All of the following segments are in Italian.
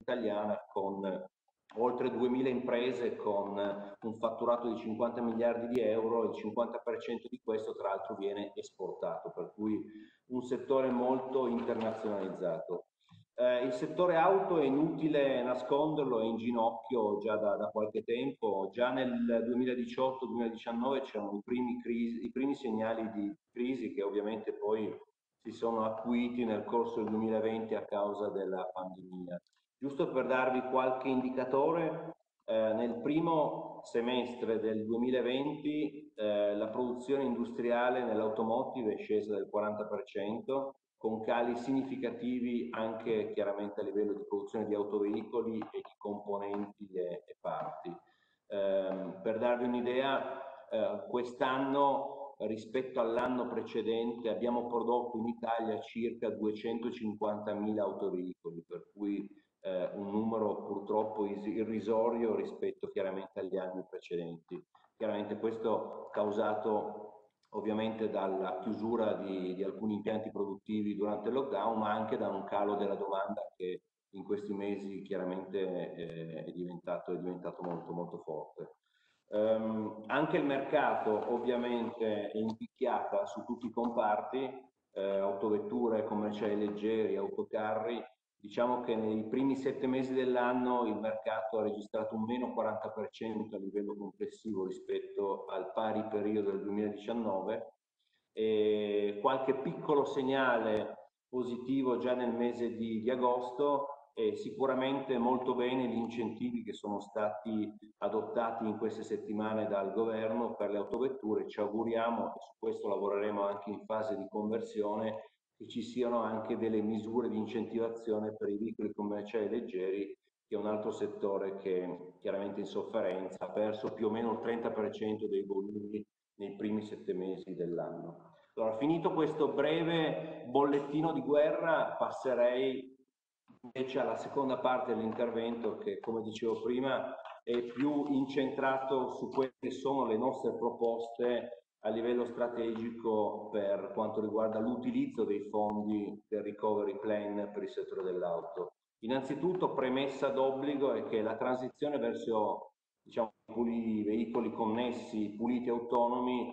italiana con oltre 2000 imprese con un fatturato di 50 miliardi di euro, il 50% di questo tra l'altro viene esportato, per cui un settore molto internazionalizzato. Il settore auto è inutile nasconderlo, è in ginocchio già da qualche tempo, già nel 2018-2019 c'erano i primi segnali di crisi che ovviamente poi si sono acuiti nel corso del 2020 a causa della pandemia. Giusto per darvi qualche indicatore, nel primo semestre del 2020 la produzione industriale nell'automotive è scesa del 40%, con cali significativi anche chiaramente a livello di produzione di autoveicoli e di componenti e parti. Per darvi un'idea, quest'anno rispetto all'anno precedente abbiamo prodotto in Italia circa 250.000 autoveicoli, per cui un numero purtroppo irrisorio rispetto chiaramente agli anni precedenti. Chiaramente questo causato ovviamente dalla chiusura di alcuni impianti produttivi durante il lockdown, ma anche da un calo della domanda che in questi mesi chiaramente è diventato molto, molto forte. Anche il mercato ovviamente è in picchiata su tutti i comparti, autovetture, commerciali leggeri, autocarri. Diciamo che nei primi 7 mesi dell'anno il mercato ha registrato un meno 40% a livello complessivo rispetto al pari periodo del 2019 e qualche piccolo segnale positivo già nel mese di agosto e sicuramente molto bene gli incentivi che sono stati adottati in queste settimane dal governo per le autovetture. Ci auguriamo, e su questo lavoreremo anche in fase di conversione, che ci siano anche delle misure di incentivazione per i veicoli commerciali leggeri, che è un altro settore che chiaramente in sofferenza ha perso più o meno il 30% dei volumi nei primi 7 mesi dell'anno. Allora, finito questo breve bollettino di guerra, passerei invece alla seconda parte dell'intervento che, come dicevo prima, è più incentrato su quelle che sono le nostre proposte a livello strategico per quanto riguarda l'utilizzo dei fondi del Recovery Plan per il settore dell'auto. Innanzitutto, premessa d'obbligo è che la transizione verso diciamo, veicoli connessi, puliti e autonomi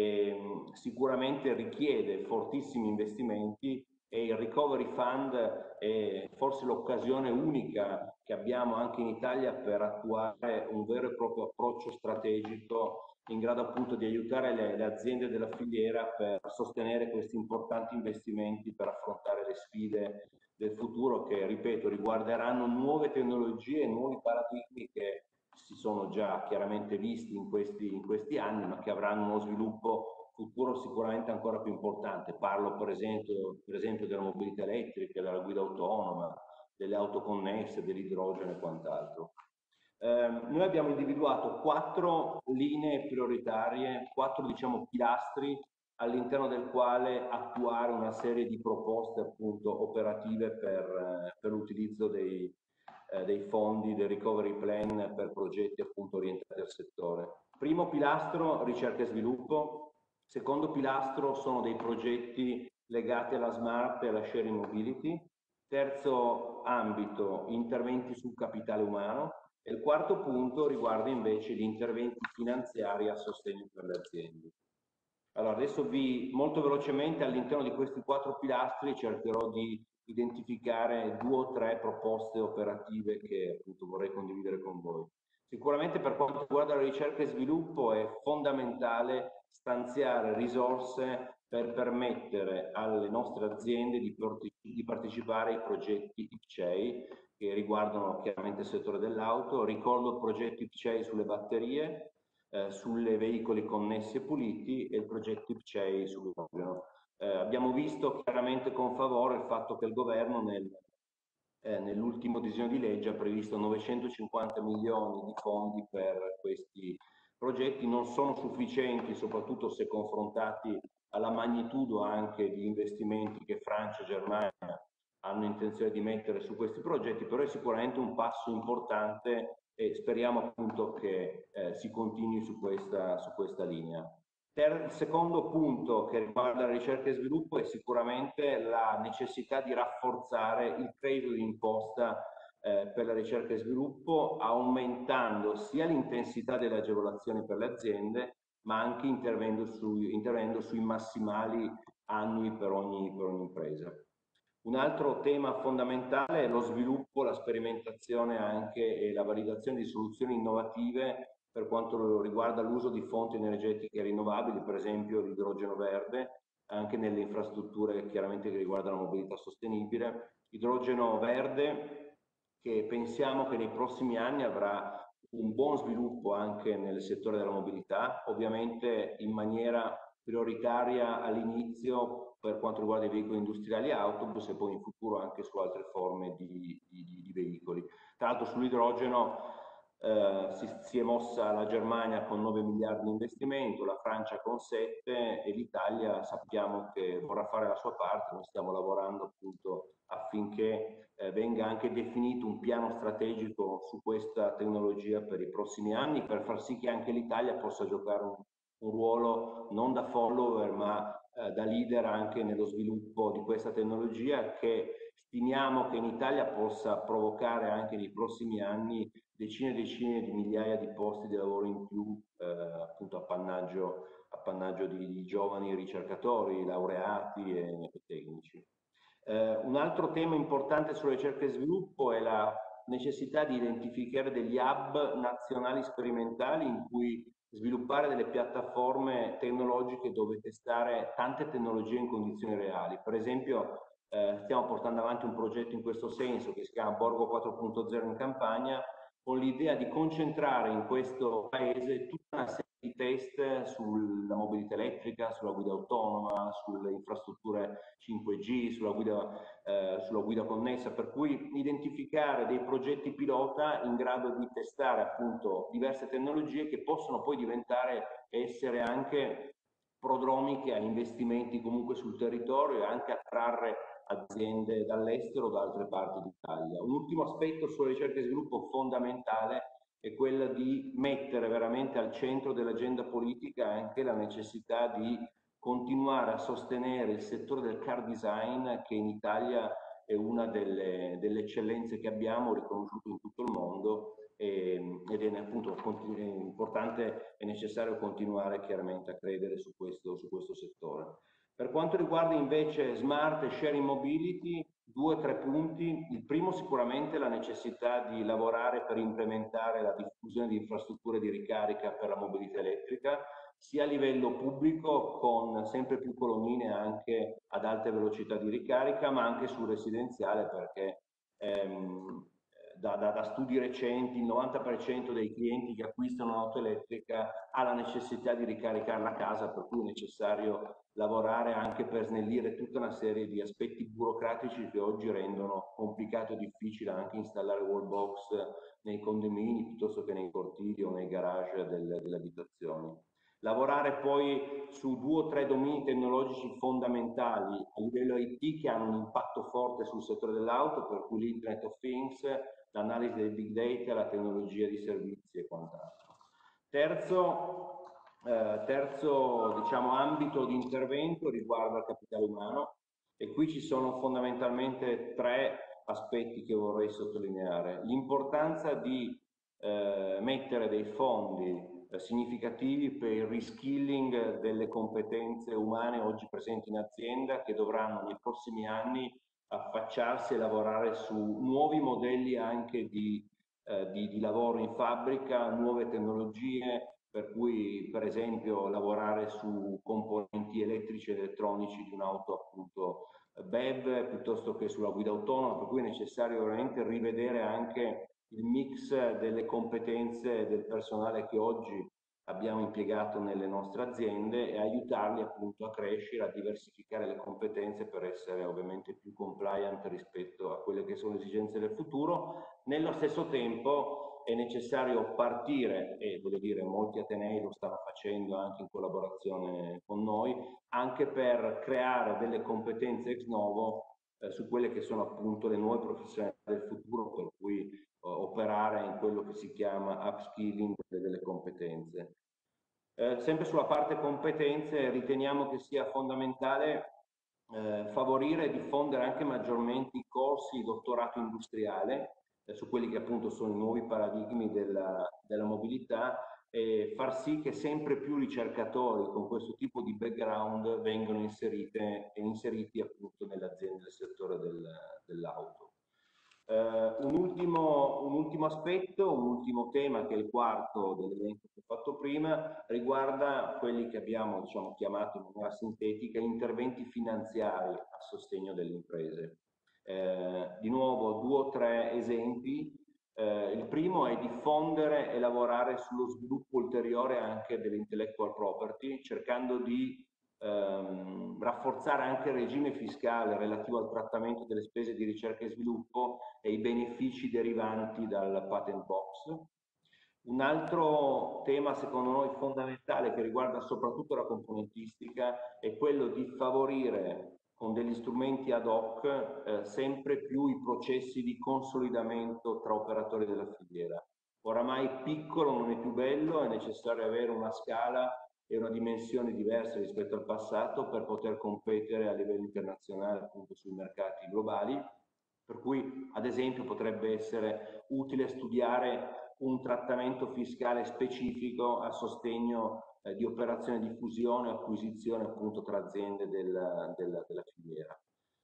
sicuramente richiede fortissimi investimenti e il Recovery Fund è forse l'occasione unica che abbiamo anche in Italia per attuare un vero e proprio approccio strategico in grado appunto di aiutare le aziende della filiera per sostenere questi importanti investimenti per affrontare le sfide del futuro che, ripeto, riguarderanno nuove tecnologie, nuovi paradigmi che si sono già chiaramente visti in questi anni, ma che avranno uno sviluppo futuro sicuramente ancora più importante. Parlo per esempio della mobilità elettrica, della guida autonoma, delle auto connesse, dell'idrogeno e quant'altro. Noi abbiamo individuato 4 linee prioritarie, 4 diciamo pilastri all'interno del quale attuare una serie di proposte appunto operative per l'utilizzo dei fondi del Recovery Plan per progetti appunto orientati al settore. Primo pilastro, ricerca e sviluppo. Secondo pilastro sono dei progetti legati alla smart e alla sharing mobility. Terzo ambito, interventi sul capitale umano. E il quarto punto riguarda invece gli interventi finanziari a sostegno per le aziende. Allora, adesso molto velocemente all'interno di questi 4 pilastri cercherò di identificare 2 o 3 proposte operative che appunto vorrei condividere con voi. Sicuramente per quanto riguarda la ricerca e sviluppo è fondamentale stanziare risorse per permettere alle nostre aziende di partecipare ai progetti IPCEI che riguardano chiaramente il settore dell'auto. Ricordo il progetto IPCEI sulle batterie, sulle veicoli connessi e puliti e il progetto IPCEI sull'idrogeno. Abbiamo visto chiaramente con favore il fatto che il governo nell'ultimo disegno di legge ha previsto 950 milioni di fondi per questi progetti. Non sono sufficienti, soprattutto se confrontati alla magnitudo anche di investimenti che Francia e Germania hanno intenzione di mettere su questi progetti, però è sicuramente un passo importante e speriamo appunto che si continui su questa linea. Il secondo punto che riguarda la ricerca e sviluppo è sicuramente la necessità di rafforzare il credito d'imposta per la ricerca e sviluppo, aumentando sia l'intensità delle agevolazioni per le aziende, ma anche intervenendo sui massimali annui per ogni impresa. Un altro tema fondamentale è lo sviluppo, la sperimentazione anche e la validazione di soluzioni innovative per quanto riguarda l'uso di fonti energetiche rinnovabili, per esempio l'idrogeno verde, anche nelle infrastrutture chiaramente che riguardano la mobilità sostenibile. Idrogeno verde che pensiamo che nei prossimi anni avrà un buon sviluppo anche nel settore della mobilità, ovviamente in maniera prioritaria all'inizio per quanto riguarda i veicoli industriali e autobus e poi in futuro anche su altre forme di veicoli. Tra l'altro sull'idrogeno si è mossa la Germania con 9 miliardi di investimento, la Francia con 7 e l'Italia sappiamo che vorrà fare la sua parte, noi stiamo lavorando appunto affinché venga anche definito un piano strategico su questa tecnologia per i prossimi anni, per far sì che anche l'Italia possa giocare un ruolo non da follower ma da leader anche nello sviluppo di questa tecnologia che stimiamo che in Italia possa provocare anche nei prossimi anni decine e decine di migliaia di posti di lavoro in più, appunto appannaggio di giovani ricercatori, laureati e tecnici. Un altro tema importante sulla ricerca e sviluppo è la necessità di identificare degli hub nazionali sperimentali in cui sviluppare delle piattaforme tecnologiche dove testare tante tecnologie in condizioni reali. Per esempio, stiamo portando avanti un progetto in questo senso che si chiama Borgo 4.0 in Campania, con l'idea di concentrare in questo paese tutta una serie di test sulla mobilità elettrica, sulla guida autonoma, sulle infrastrutture 5G, sulla guida connessa, per cui identificare dei progetti pilota in grado di testare appunto diverse tecnologie che possono poi essere anche prodromiche a investimenti comunque sul territorio e anche attrarre aziende dall'estero o da altre parti d'Italia. Un ultimo aspetto sulla ricerca e sviluppo fondamentale è quella di mettere veramente al centro dell'agenda politica anche la necessità di continuare a sostenere il settore del car design che in Italia è una delle eccellenze che abbiamo riconosciuto in tutto il mondo ed è appunto importante e necessario continuare chiaramente a credere su questo settore. Per quanto riguarda invece smart e sharing mobility, 2 o 3 punti. Il primo sicuramente la necessità di lavorare per implementare la diffusione di infrastrutture di ricarica per la mobilità elettrica, sia a livello pubblico con sempre più colonnine anche ad alte velocità di ricarica, ma anche sul residenziale perché da studi recenti il 90% dei clienti che acquistano un'auto elettrica ha la necessità di ricaricarla a casa, per cui è necessario lavorare anche per snellire tutta una serie di aspetti burocratici che oggi rendono complicato e difficile anche installare wallbox nei condomini piuttosto che nei cortili o nei garage delle abitazioni. Lavorare poi su 2 o 3 domini tecnologici fondamentali a livello IT che hanno un impatto forte sul settore dell'auto, per cui l'Internet of Things, l'analisi del big data, la tecnologia di servizi e quant'altro. Terzo diciamo, ambito di intervento riguarda il capitale umano e qui ci sono fondamentalmente 3 aspetti che vorrei sottolineare. L'importanza di mettere dei fondi significativi per il reskilling delle competenze umane oggi presenti in azienda che dovranno nei prossimi anni affacciarsi e lavorare su nuovi modelli anche di lavoro in fabbrica, nuove tecnologie, per cui per esempio lavorare su componenti elettrici ed elettronici di un'auto appunto BEV piuttosto che sulla guida autonoma, per cui è necessario veramente rivedere anche il mix delle competenze del personale che oggi abbiamo impiegato nelle nostre aziende e aiutarli appunto a crescere, a diversificare le competenze per essere ovviamente più compliant rispetto a quelle che sono le esigenze del futuro. Nello stesso tempo è necessario partire, e voglio dire molti atenei lo stanno facendo anche in collaborazione con noi, anche per creare delle competenze ex novo su quelle che sono appunto le nuove professionalità del futuro, per cui operare in quello che si chiama upskilling delle competenze. Sempre sulla parte competenze riteniamo che sia fondamentale favorire e diffondere anche maggiormente i corsi di dottorato industriale su quelli che appunto sono i nuovi paradigmi della mobilità e far sì che sempre più ricercatori con questo tipo di background vengano inseriti appunto nelle aziende del settore dell'auto. Un ultimo aspetto, un ultimo tema che è il quarto dell'elenco che ho fatto prima, riguarda quelli che abbiamo diciamo, chiamato in maniera sintetica interventi finanziari a sostegno delle imprese. Di nuovo due o tre esempi. Il primo è diffondere e lavorare sullo sviluppo ulteriore anche dell'intellectual property, cercando di rafforzare anche il regime fiscale relativo al trattamento delle spese di ricerca e sviluppo e i benefici derivanti dal patent box. Un altro tema secondo noi fondamentale che riguarda soprattutto la componentistica è quello di favorire con degli strumenti ad hoc sempre più i processi di consolidamento tra operatori della filiera. Oramai piccolo non è più bello, è necessario avere una scala e una dimensione diversa rispetto al passato per poter competere a livello internazionale appunto sui mercati globali. Per cui, ad esempio, potrebbe essere utile studiare un trattamento fiscale specifico a sostegno di operazioni di fusione o acquisizione appunto tra aziende della filiera.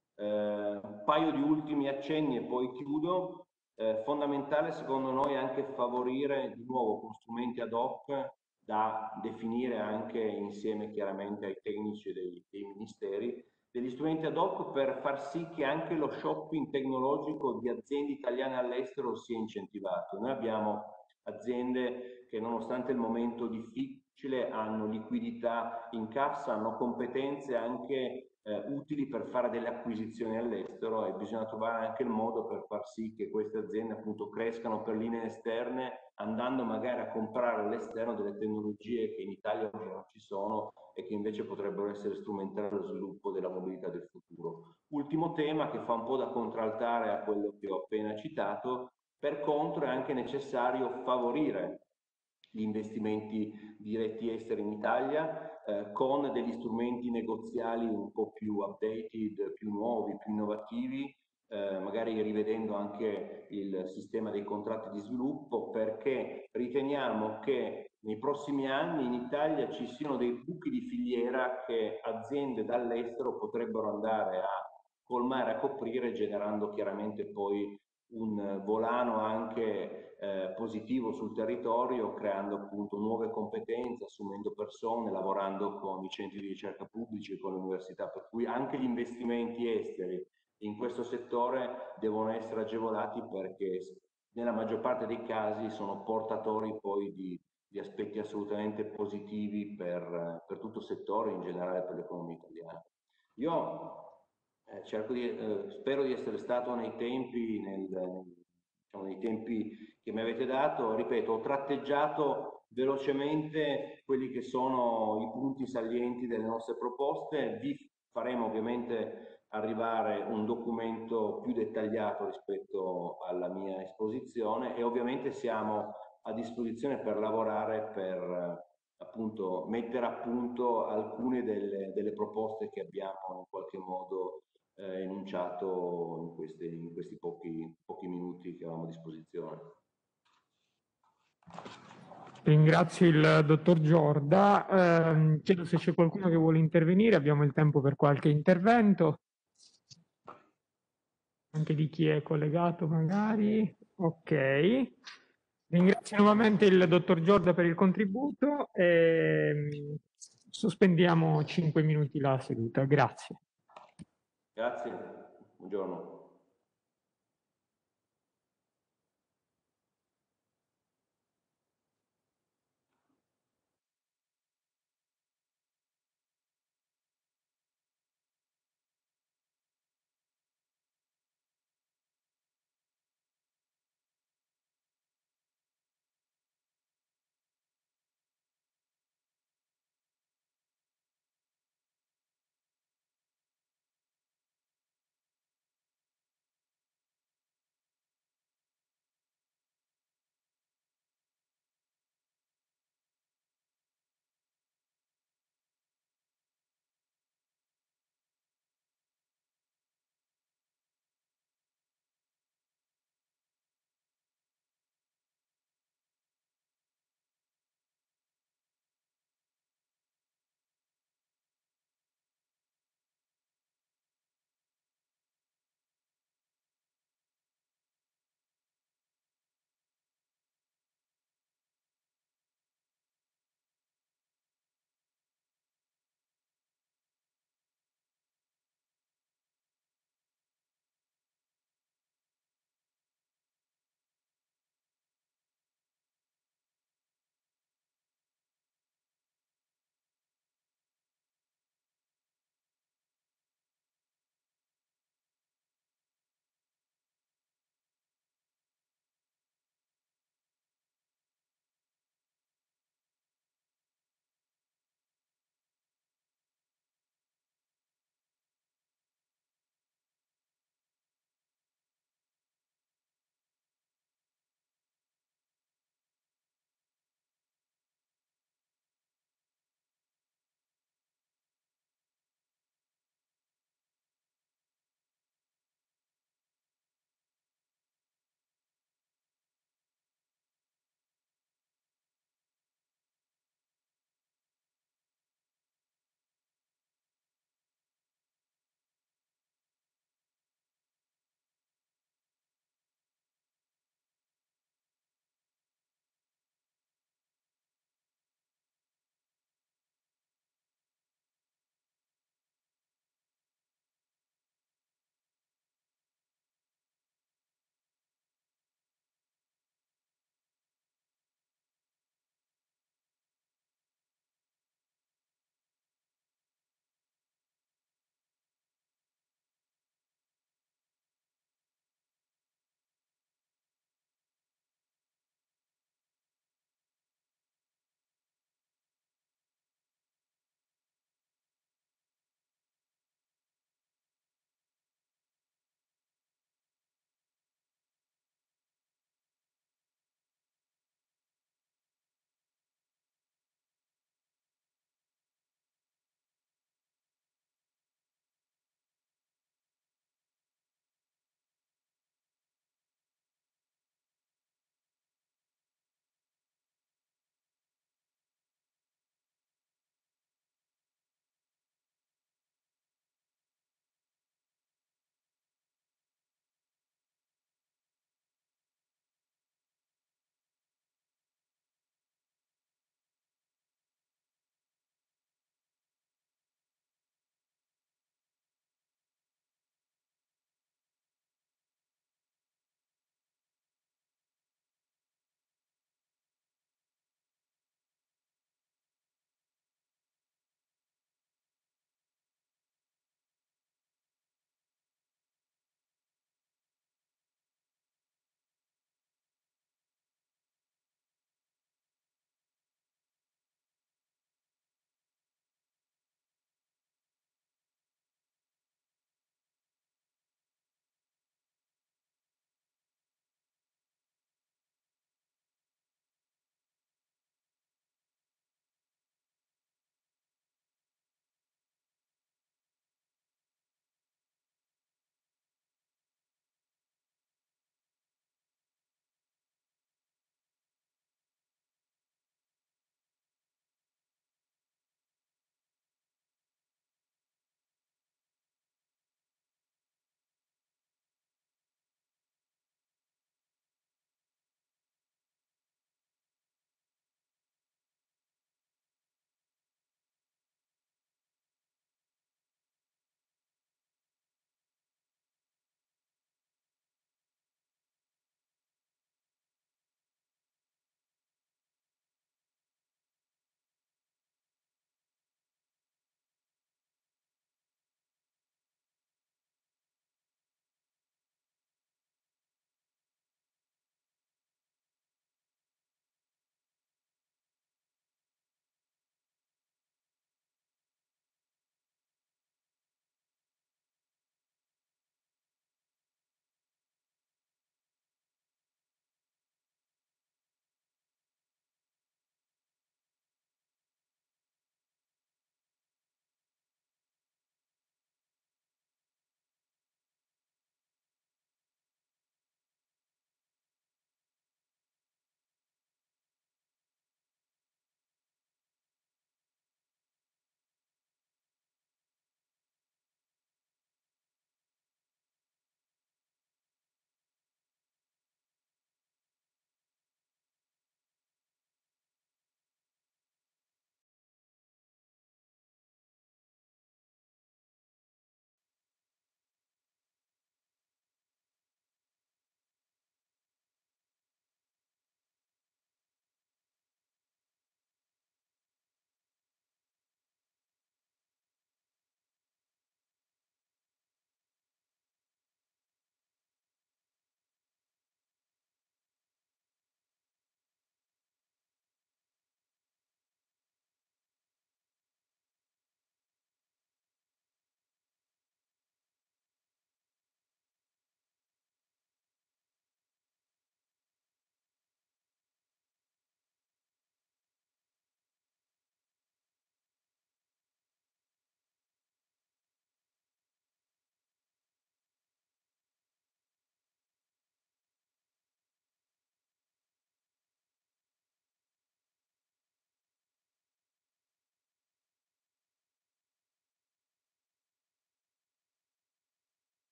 Un paio di ultimi accenni e poi chiudo. Fondamentale secondo noi anche favorire di nuovo con strumenti ad hoc da definire anche insieme chiaramente ai tecnici dei ministeri, degli strumenti ad hoc per far sì che anche lo shopping tecnologico di aziende italiane all'estero sia incentivato. Noi abbiamo aziende che nonostante il momento difficile hanno liquidità in cassa, hanno competenze anche utili per fare delle acquisizioni all'estero e bisogna trovare anche il modo per far sì che queste aziende appunto crescano per linee esterne andando magari a comprare all'esterno delle tecnologie che in Italia oggi non ci sono e che invece potrebbero essere strumentali allo sviluppo della mobilità del futuro. Ultimo tema che fa un po' da contraltare a quello che ho appena citato, per contro è anche necessario favorire gli investimenti diretti esteri in Italia con degli strumenti negoziali un po' più updated, più nuovi, più innovativi, magari rivedendo anche il sistema dei contratti di sviluppo, perché riteniamo che nei prossimi anni in Italia ci siano dei buchi di filiera che aziende dall'estero potrebbero andare a colmare, a coprire, generando chiaramente poi un volano anche positivo sul territorio, creando appunto nuove competenze, assumendo persone, lavorando con i centri di ricerca pubblici e con le università, per cui anche gli investimenti esteri in questo settore devono essere agevolati perché nella maggior parte dei casi sono portatori poi di aspetti assolutamente positivi per tutto il settore, in generale per l'economia italiana. Io spero di essere stato nei tempi, diciamo, nei tempi che mi avete dato, ripeto, ho tratteggiato velocemente quelli che sono i punti salienti delle nostre proposte, vi faremo ovviamente arrivare un documento più dettagliato rispetto alla mia esposizione e ovviamente siamo a disposizione per lavorare per appunto mettere a punto alcune delle proposte che abbiamo in qualche modo enunciato in questi pochi minuti che avevamo a disposizione. Ringrazio il dottor Giorda. Chiedo se c'è qualcuno che vuole intervenire, abbiamo il tempo per qualche intervento. Anche di chi è collegato magari. Ok. Ringrazio nuovamente il dottor Giorda per il contributo e sospendiamo 5 minuti la seduta. Grazie. Grazie, buongiorno.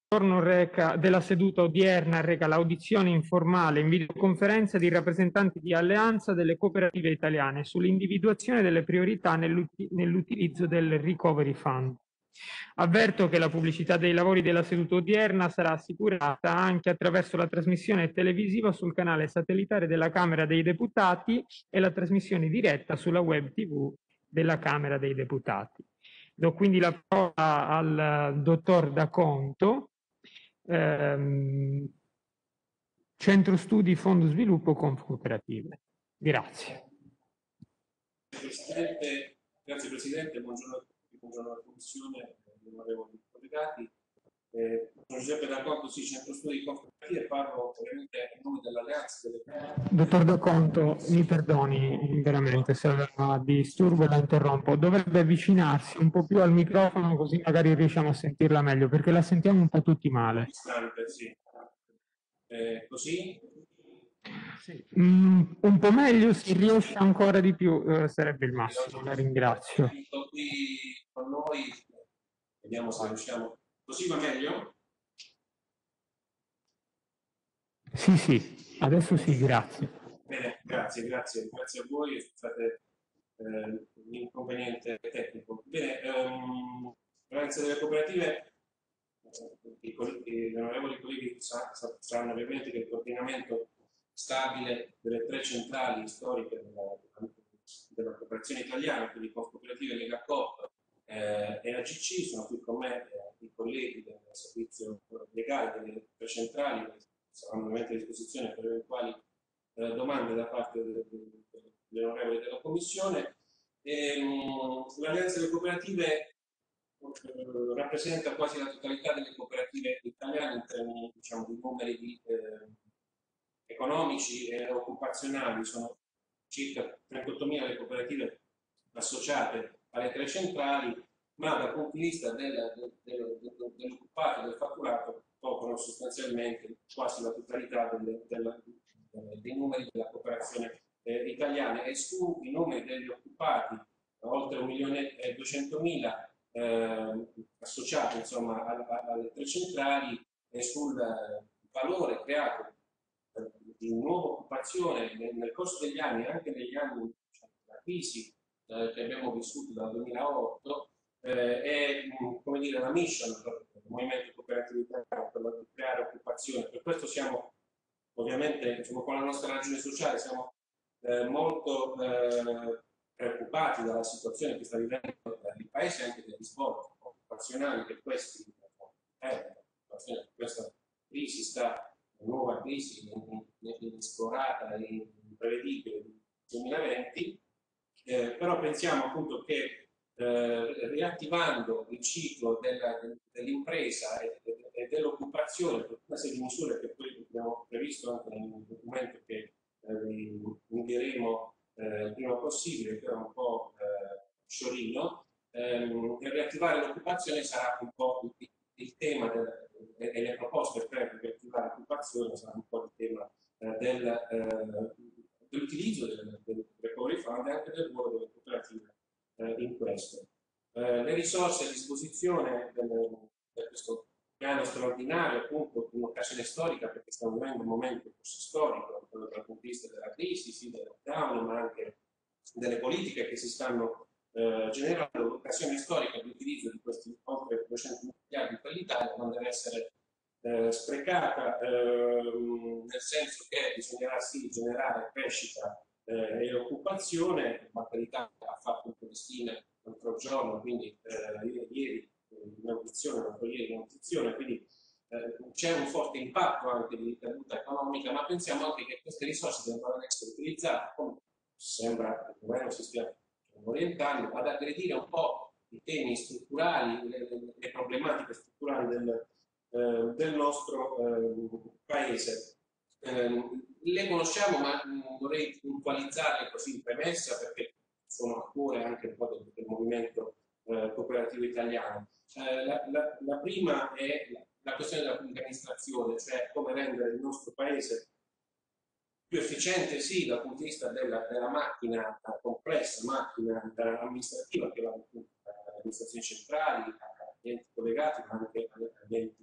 della seduta odierna reca l'audizione informale in videoconferenza di rappresentanti di Alleanza delle Cooperative Italiane sull'individuazione delle priorità nell'utilizzo del Recovery Fund. Avverto che la pubblicità dei lavori della seduta odierna sarà assicurata anche attraverso la trasmissione televisiva sul canale satellitare della Camera dei Deputati e la trasmissione diretta sulla web TV della Camera dei Deputati. Do quindi la parola al dottor D'Aconto, Centro Studi Fondo Sviluppo Confcooperative. Grazie. Grazie Presidente, buongiorno a tutti, buongiorno alla Commissione, onorevoli collegati. Sono Giuseppe D'Aconto, sì, Centro Studi Confcooperative, parlo ovviamente in nome dell'Alleanza delle Cooperative. Dottor D'Aconto, mi perdoni veramente se la disturbo e la interrompo, dovrebbe avvicinarsi un po' più al microfono così magari riusciamo a sentirla meglio, perché la sentiamo un po' tutti male. Sì. Così? Sì. Un po' meglio, se riesce ancora di più, sarebbe il massimo, la ringrazio. Qui con noi, vediamo se riusciamo. Così va meglio? Sì, sì, adesso sì, grazie. Bene, grazie a voi, scusate l'inconveniente tecnico. Bene, l'Alleanza delle Cooperative, gli onorevoli colleghi sanno ovviamente che il coordinamento stabile delle tre centrali storiche della cooperazione italiana, quindi Confcooperative, Lega Coop e AGC, sono qui con me i colleghi del servizio legale delle tre centrali, che saranno ovviamente a disposizione per eventuali domande da parte degli onorevoli della Commissione. L'Alleanza delle Cooperative rappresenta quasi la totalità delle cooperative italiane in termini, diciamo, di numeri economici e occupazionali. Sono circa 38.000 le cooperative associate alle tre centrali, ma dal punto di vista dell'occupato e del fatturato coprono sostanzialmente quasi la totalità dei numeri della cooperazione italiana, e sui numeri degli occupati, oltre 1.200.000 associati, insomma, alle tre centrali, e sul valore creato di nuova occupazione nel corso degli anni, anche negli anni, diciamo, della crisi che abbiamo vissuto dal 2008, è, come dire, la mission del movimento cooperativo italiano, per creare occupazione. Per questo siamo ovviamente, diciamo, con la nostra ragione sociale siamo molto preoccupati dalla situazione che sta vivendo il Paese, anche degli svolti occupazionali che questa crisi nuova crisi inesplorata e imprevedibile del 2020, però pensiamo appunto che riattivando il ciclo dell'impresa e dell'occupazione, per una serie di misure che poi abbiamo previsto anche nel documento che invieremo il prima possibile, che era un po' sciorino, e riattivare l'occupazione sarà un po' il tema e le proposte per riattivare l'occupazione sarà un po' il tema dell'utilizzo del Recovery Fund e anche del ruolo delle cooperative in questo. Le risorse a disposizione per questo piano straordinario, appunto, un'occasione storica, perché stiamo vivendo un momento storico dal punto di vista della crisi, sì, del lockdown, ma anche delle politiche che si stanno generando. L'occasione storica di utilizzo di questi oltre 200 miliardi per l'Italia non deve essere sprecata, nel senso che bisognerà sì generare crescita e occupazione. Margherita ha fatto un po' di stime l'altro giorno, quindi ieri in audizione, l'altro ieri in audizione, quindi c'è un forte impatto anche di caduta economica, ma pensiamo anche che queste risorse debbano essere utilizzate, come sembra che il governo si stia orientando, ad aggredire un po' i temi strutturali, le problematiche strutturali del nostro Paese. Le conosciamo, ma vorrei puntualizzarle così in premessa, perché sono a cuore anche un po' del movimento cooperativo italiano. La prima è la questione della pubblica amministrazione, cioè come rendere il nostro Paese più efficiente, sì, dal punto di vista della macchina complessa, macchina amministrativa che va dalle amministrazioni centrali agli enti collegati, ma anche agli enti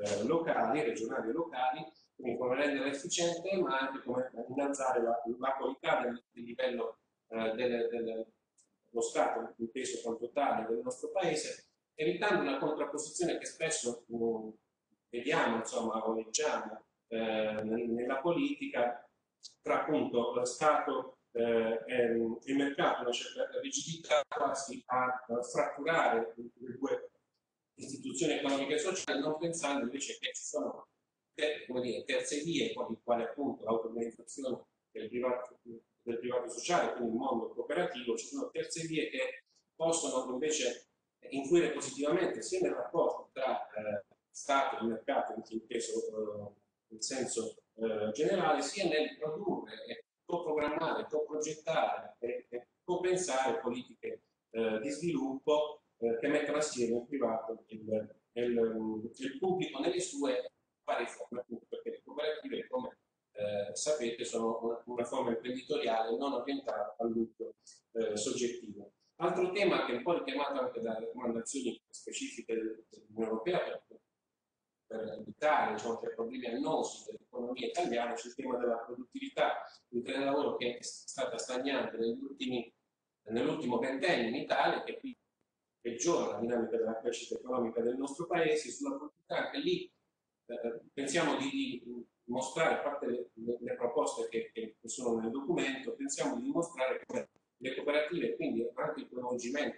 locali, regionali e locali, quindi come renderla efficiente, ma anche come innalzare la qualità del livello dello Stato, inteso quanto totale del nostro Paese, evitando una contrapposizione che spesso vediamo, insomma, o leggiamo nella politica tra appunto lo Stato e mercato, una certa rigidità quasi a fratturare le due istituzioni economiche e sociali, non pensando invece che ci sono terze vie, quali appunto l'autoorganizzazione del privato sociale, quindi il mondo cooperativo. Ci sono terze vie che possono invece influire positivamente sia nel rapporto tra Stato e mercato, inteso in senso generale, sia nel produrre e coprogrammare, coprogettare e copensare politiche di sviluppo che mettono assieme il privato e il pubblico nelle sue varie forme, appunto perché le cooperative, come sapete, sono una forma imprenditoriale non orientata all'uso soggettivo. Altro tema che è un po' richiamato anche dalle raccomandazioni specifiche dell'Unione Europea per evitare, diciamo, che problemi annosi dell'economia italiana, c'è il tema della produttività, il del lavoro che è stata stagnante nell'ultimo ventennio in Italia, che qui peggiora la dinamica della crescita economica del nostro paese. Sulla produttività anche lì pensiamo di mostrare, a parte le proposte che sono nel documento, pensiamo di dimostrare come le cooperative, quindi anche il coinvolgimento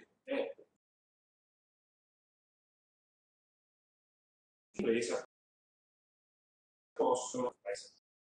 dell'impresa possono essere.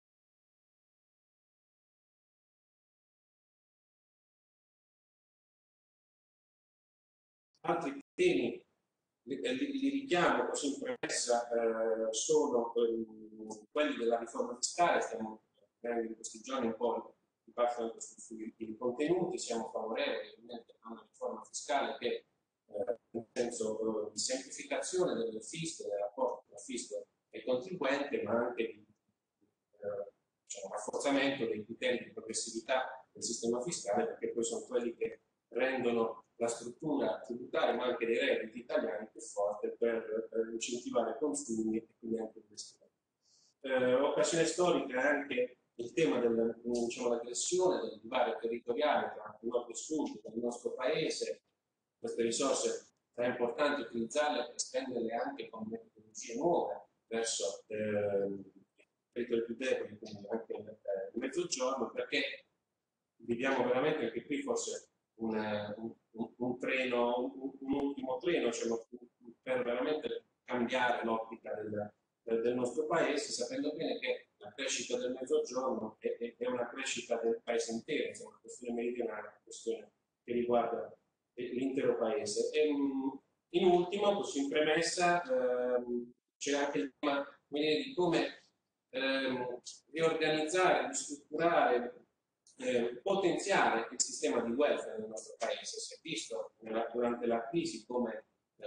Altri temi li richiamo così in premessa, sono quelli della riforma fiscale. Stiamo vedendo in questi giorni un po' di parte anche sui contenuti. Siamo favorevoli ovviamente a una riforma fiscale che in senso di semplificazione del fisco, del rapporto tra fisco e contribuente, ma anche di diciamo, rafforzamento dei criteri di progressività del sistema fiscale, perché poi sono quelli che rendono la struttura tributaria ma anche dei redditi italiani più forte per incentivare consumi e quindi anche investimenti. Occasione storica è anche il tema dell'aggressione del divario territoriale tra nord e sud del nostro paese. Queste risorse è importante utilizzarle e spenderle anche con metodologie nuove verso i territori più deboli, quindi anche il mezzogiorno, perché viviamo veramente anche qui forse un treno, un ultimo treno, cioè, per veramente cambiare l'ottica del nostro paese, sapendo bene che la crescita del mezzogiorno è una crescita del paese intero, insomma, una questione meridionale, una questione che riguarda l'intero paese. E, in ultimo, così in premessa, c'è anche il tema di come riorganizzare, ristrutturare, potenziare il sistema di welfare nel nostro paese. Si è visto durante la crisi come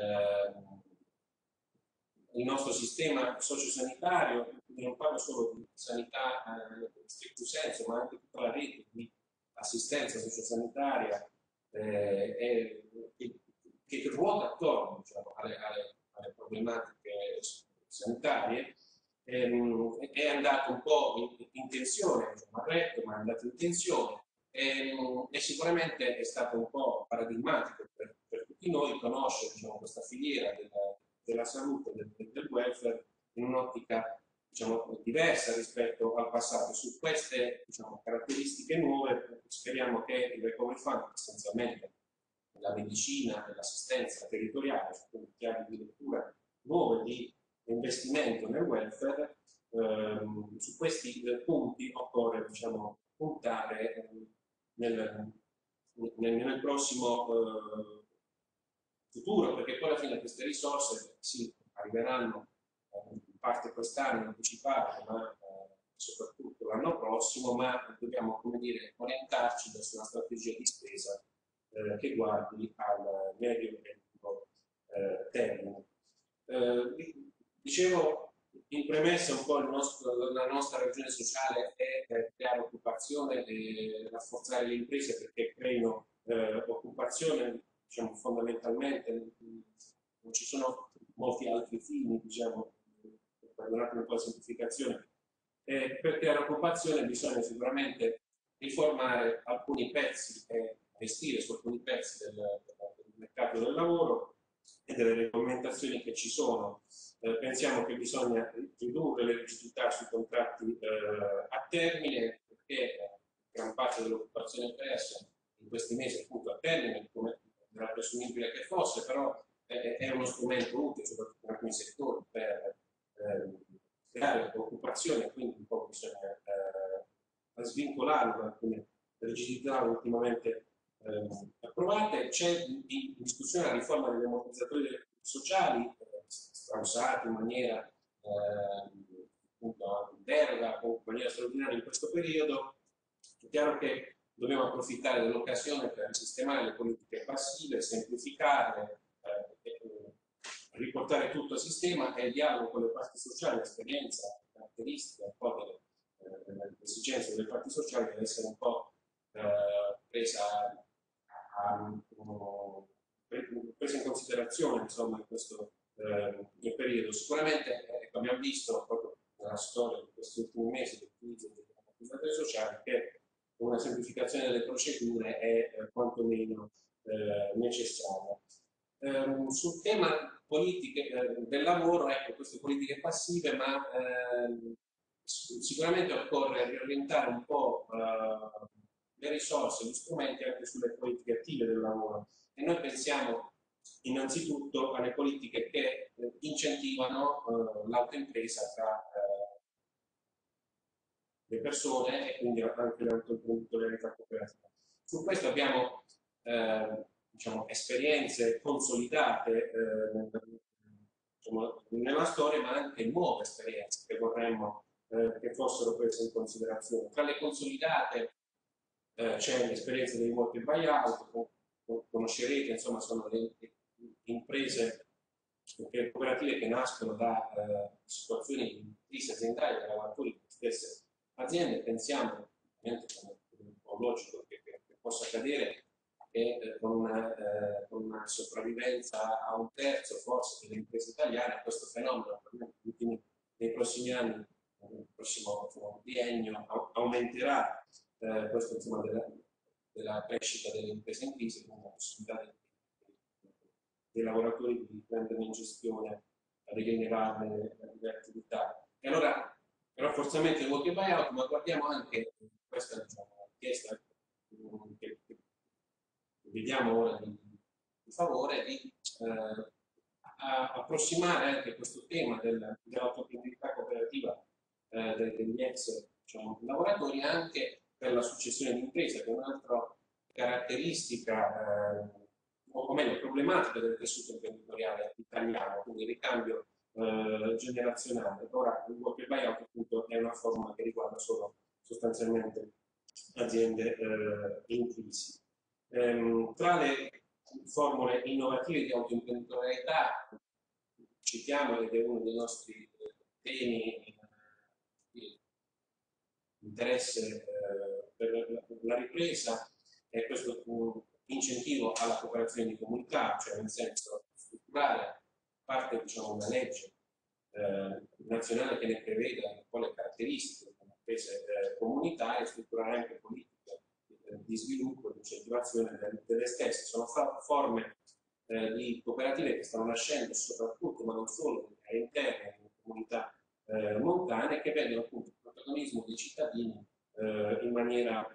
il nostro sistema sociosanitario, non parlo solo di sanità in stricto senso, ma anche tutta la rete di assistenza sociosanitaria che ruota attorno, diciamo, alle problematiche sanitarie, è andato un po' in tensione, diciamo, ma è andato in tensione e sicuramente è stato un po' paradigmatico per tutti noi conoscere, diciamo, questa filiera della salute, del welfare in un'ottica, diciamo, diversa rispetto al passato. Su queste, diciamo, caratteristiche nuove speriamo che il Recovery Fund, essenzialmente la medicina e l'assistenza territoriale, su chiavi di lettura nuove di investimento nel welfare, su questi punti occorre, diciamo, puntare nel prossimo futuro, perché poi alla fine queste risorse sì, arriveranno in parte quest'anno anticipate, ma soprattutto l'anno prossimo, ma dobbiamo, come dire, orientarci verso una strategia di spesa che guardi al medio e lungo termine. Dicevo in premessa un po' la nostra ragione sociale è creare occupazione e rafforzare le imprese perché creino occupazione, diciamo, fondamentalmente. Non ci sono molti altri fini, diciamo, perdonatemi un po' la semplificazione, per creare occupazione bisogna sicuramente riformare alcuni pezzi e investire su alcuni pezzi del mercato del lavoro e delle regolamentazioni che ci sono. Pensiamo che bisogna ridurre le rigidità sui contratti a termine, perché gran parte dell'occupazione persa in questi mesi appunto a termine, come era presumibile che fosse, però è uno strumento utile, soprattutto in alcuni settori, per creare occupazione, quindi un po' bisogna svincolarlo da alcune rigidità ultimamente approvate. C'è in discussione la riforma degli ammortizzatori sociali, usati in maniera appunto in deroga, in maniera straordinaria in questo periodo. È chiaro che dobbiamo approfittare dell'occasione per sistemare le politiche passive, semplificarle, riportare tutto a sistema, e il dialogo con le parti sociali, l'esperienza, caratteristiche, un po' delle esigenze delle parti sociali deve essere un po' presa in considerazione, insomma, in questo nel periodo. Sicuramente abbiamo visto proprio nella storia di questi ultimi mesi l'utilizzo degli ammortizzatori sociali che una semplificazione delle procedure è quantomeno necessaria. Sul tema politiche del lavoro, ecco, queste politiche passive, ma sicuramente occorre riorientare un po' le risorse, gli strumenti anche sulle politiche attive del lavoro, e noi pensiamo innanzitutto alle politiche che incentivano l'autoimpresa tra le persone e quindi anche l'autoimprenditorialità cooperativa. Su questo abbiamo diciamo, esperienze consolidate nella storia, ma anche nuove esperienze che vorremmo che fossero prese in considerazione. Tra le consolidate c'è l'esperienza dei work buyout, conoscerete, insomma, sono le imprese cooperative che nascono da situazioni di crisi aziendale dei lavoratori di stesse aziende. Pensiamo, ovviamente, come un po' logico che possa accadere, che con una sopravvivenza a un terzo forse delle imprese italiane questo fenomeno nei prossimi anni, nel prossimo biennio, aumenterà questo, insomma, della crescita delle imprese in crisi, con la possibilità dei lavoratori di prendere in gestione, rigenerare le attività. E allora il rafforzamento del work buyout, ma guardiamo anche questa, diciamo, richiesta che vediamo ora di favore, di approssimare anche questo tema dell'autoimprenditorialità cooperativa degli ex, diciamo, lavoratori anche per la successione di impresa, che è un'altra caratteristica o meglio problematica del tessuto imprenditoriale italiano, quindi il ricambio generazionale. Ora il work buyout appunto è una forma che riguarda solo sostanzialmente aziende in crisi. Tra le formule innovative di autoimprenditorialità citiamo, ed è uno dei nostri temi di interesse per la ripresa, è questo incentivo alla cooperazione di comunità, cioè nel senso strutturare parte, diciamo, una legge nazionale che ne preveda un po' le caratteristiche delle imprese comunitarie, strutturare anche politiche di sviluppo e di incentivazione delle stesse. Sono forme di cooperative che stanno nascendo soprattutto, ma non solo, all'interno delle comunità montane, che vedono appunto il protagonismo dei cittadini in maniera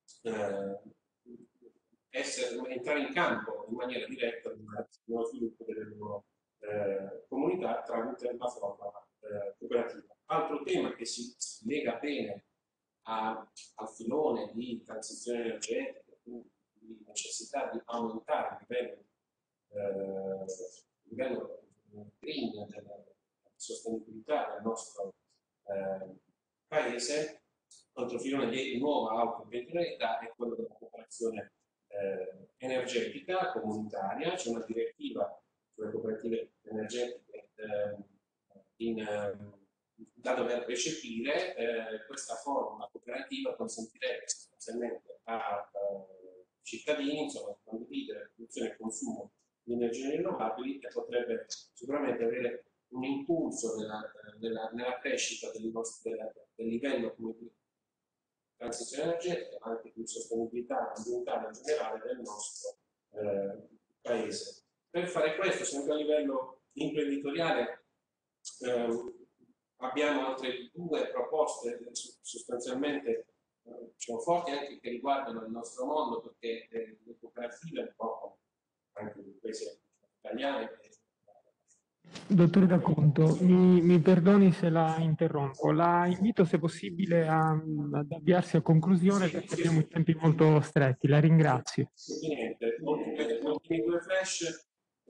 entrare in campo in maniera diretta nello sviluppo delle loro comunità tramite la forma cooperativa. Altro tema che si lega bene al filone di transizione energetica, di necessità di aumentare il livello green della sostenibilità del nostro paese. Altro filone di nuova autoimprenditorialità è quello della cooperazione energetica comunitaria. C'è una direttiva sulle cooperative energetiche da dover recepire. Questa forma cooperativa consentirebbe sostanzialmente a cittadini, insomma, di condividere la produzione e il consumo di energie rinnovabili, e potrebbe sicuramente avere un impulso nella crescita del livello di transizione energetica, ma anche di sostenibilità ambientale in generale del nostro paese. Per fare questo, sempre a livello imprenditoriale, abbiamo altre due proposte sostanzialmente diciamo, forti anche che riguardano il nostro mondo, perché le cooperative, un po' anche le imprese italiane. Dottore D'Acconto, mi perdoni se la interrompo, la invito se possibile ad avviarsi a conclusione perché abbiamo i tempi molto stretti, la ringrazio. Niente, ultimi due flash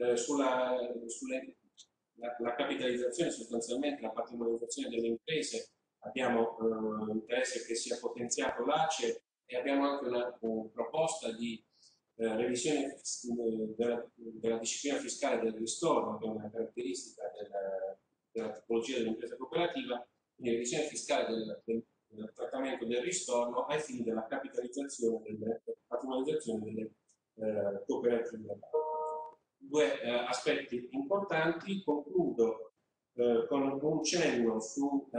la capitalizzazione, sostanzialmente la patrimonializzazione delle imprese. Abbiamo interesse che sia potenziato l'ACE e abbiamo anche una proposta di revisione della disciplina fiscale del ristorno, che è una caratteristica della tipologia dell'impresa cooperativa, quindi revisione fiscale del trattamento del ristorno ai fini della capitalizzazione della patrimonializzazione delle cooperative. Due aspetti importanti. Concludo con un cenno su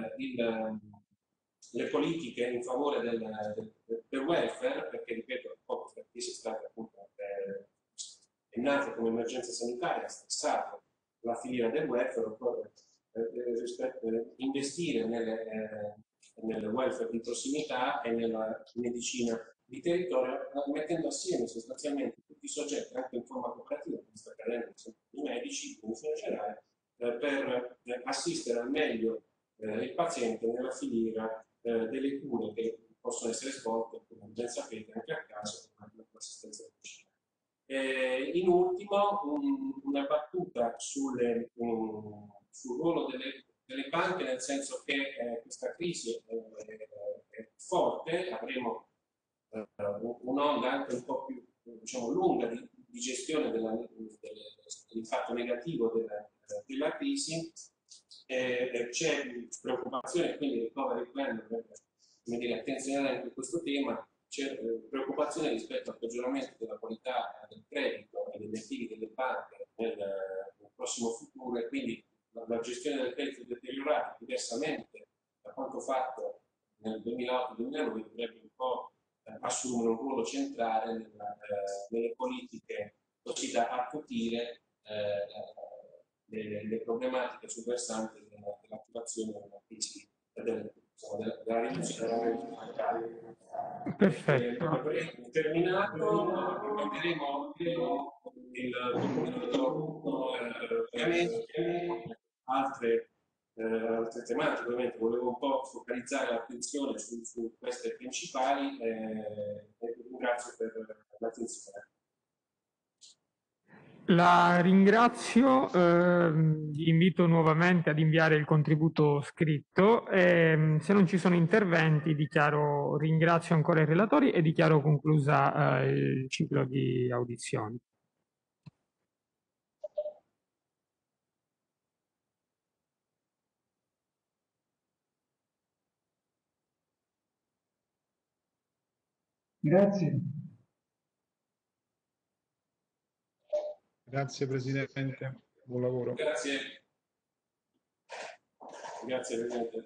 le politiche in favore del welfare, perché ripeto, un po' questa crisi è stata appunto è nata come emergenza sanitaria, ha stressato la filiera del welfare, occorre investire nel welfare di prossimità e nella medicina di territorio, mettendo assieme sostanzialmente tutti i soggetti, anche in forma cooperativa, come sta accadendo i medici, in medicina generale, per assistere al meglio il paziente nella filiera delle cure che possono essere svolte, come ben sapete, anche a casa, con l'assistenza medicinale. In ultimo, una battuta sul ruolo delle banche, nel senso che questa crisi è forte, avremo un'onda anche un po' più diciamo, lunga di gestione dell'impatto negativo della crisi. C'è preoccupazione, quindi il recovery plan dovrebbe attenzionare anche questo tema. C'è preoccupazione rispetto al peggioramento della qualità del credito e degli attivi delle banche nel prossimo futuro, e quindi la gestione del credito deteriorato, diversamente da quanto fatto nel 2008-2009, dovrebbe un po' assumere un ruolo centrale nelle politiche, così da accutire le problematiche sul versante dell'attivazione della crisi della riduzione bancaria. Perfetto. Avrei terminato, riprenderemo il documento ovviamente altre tematiche. Ovviamente volevo un po' focalizzare l'attenzione su queste principali e ringrazio per l'attenzione. La ringrazio, vi invito nuovamente ad inviare il contributo scritto e se non ci sono interventi ringrazio ancora i relatori e dichiaro conclusa il ciclo di audizioni. Grazie. Grazie Presidente, buon lavoro. Grazie. Grazie Presidente.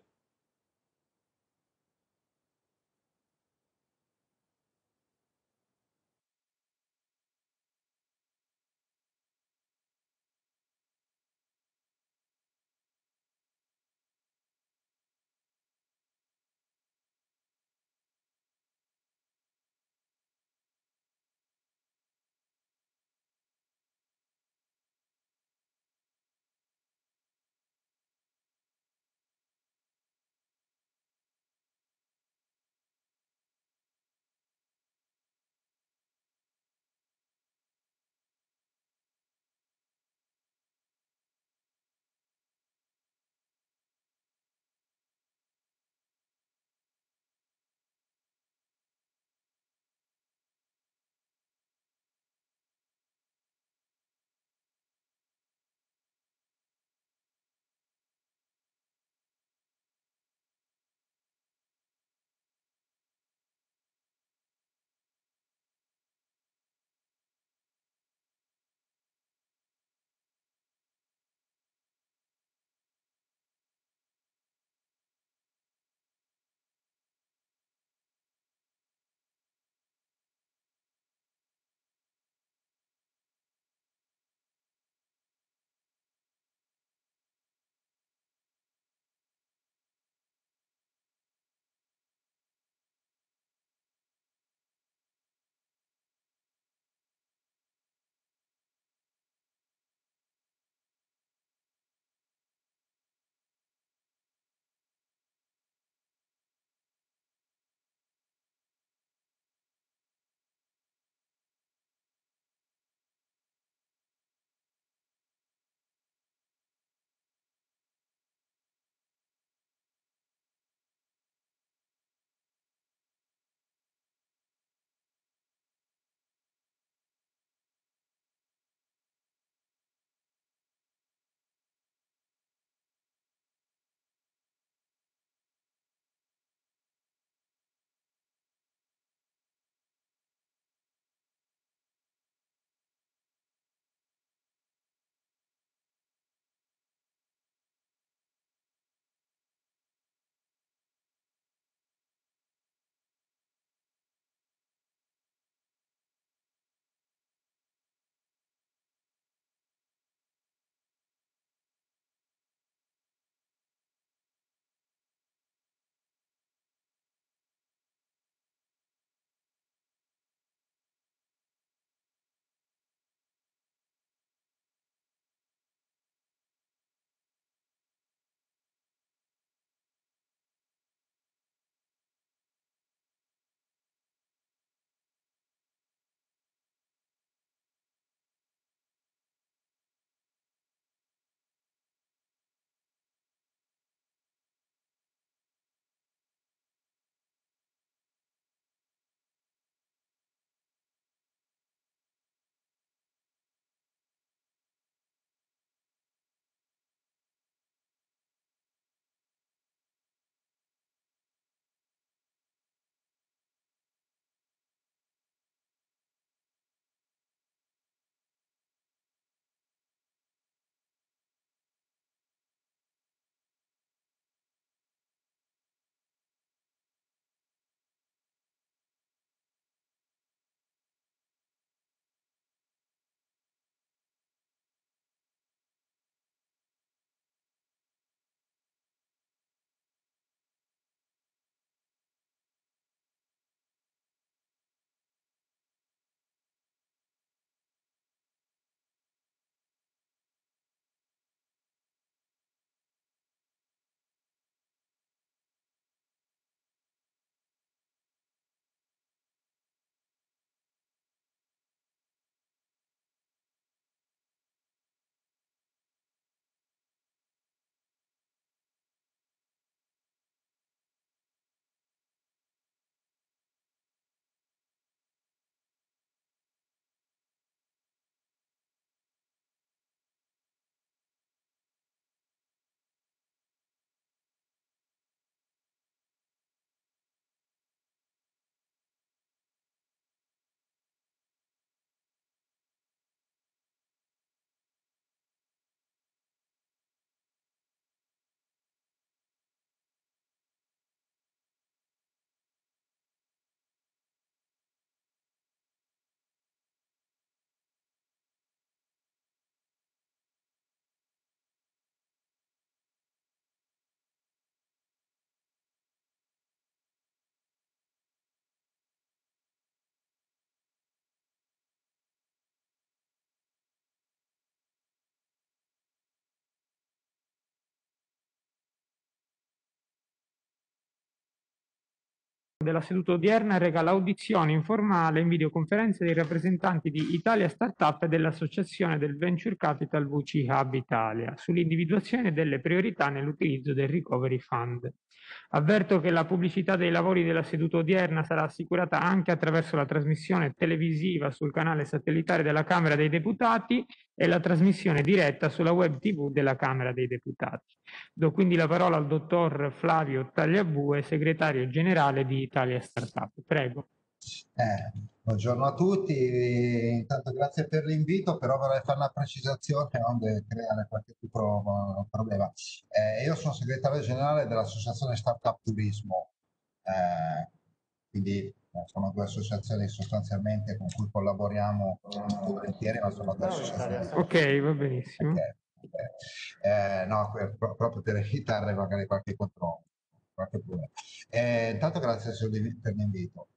della seduta odierna reca l'audizione informale in videoconferenza dei rappresentanti di Italia Startup e dell'Associazione del Venture Capital VC Hub Italia sull'individuazione delle priorità nell'utilizzo del Recovery Fund. Avverto che la pubblicità dei lavori della seduta odierna sarà assicurata anche attraverso la trasmissione televisiva sul canale satellitare della Camera dei Deputati e la trasmissione diretta sulla web TV della Camera dei Deputati. Do quindi la parola al dottor Flavio Tagliabue, segretario generale di Italia Startup. Prego. Buongiorno a tutti, intanto grazie per l'invito, però vorrei fare una precisazione onde creare qualche problema. Io sono segretario generale dell'Associazione Startup Turismo, quindi sono due associazioni sostanzialmente con cui collaboriamo volentieri, ma sono due associazioni. Ok, va benissimo. No, proprio per evitare magari qualche controllo, qualche problema. Intanto grazie per l'invito.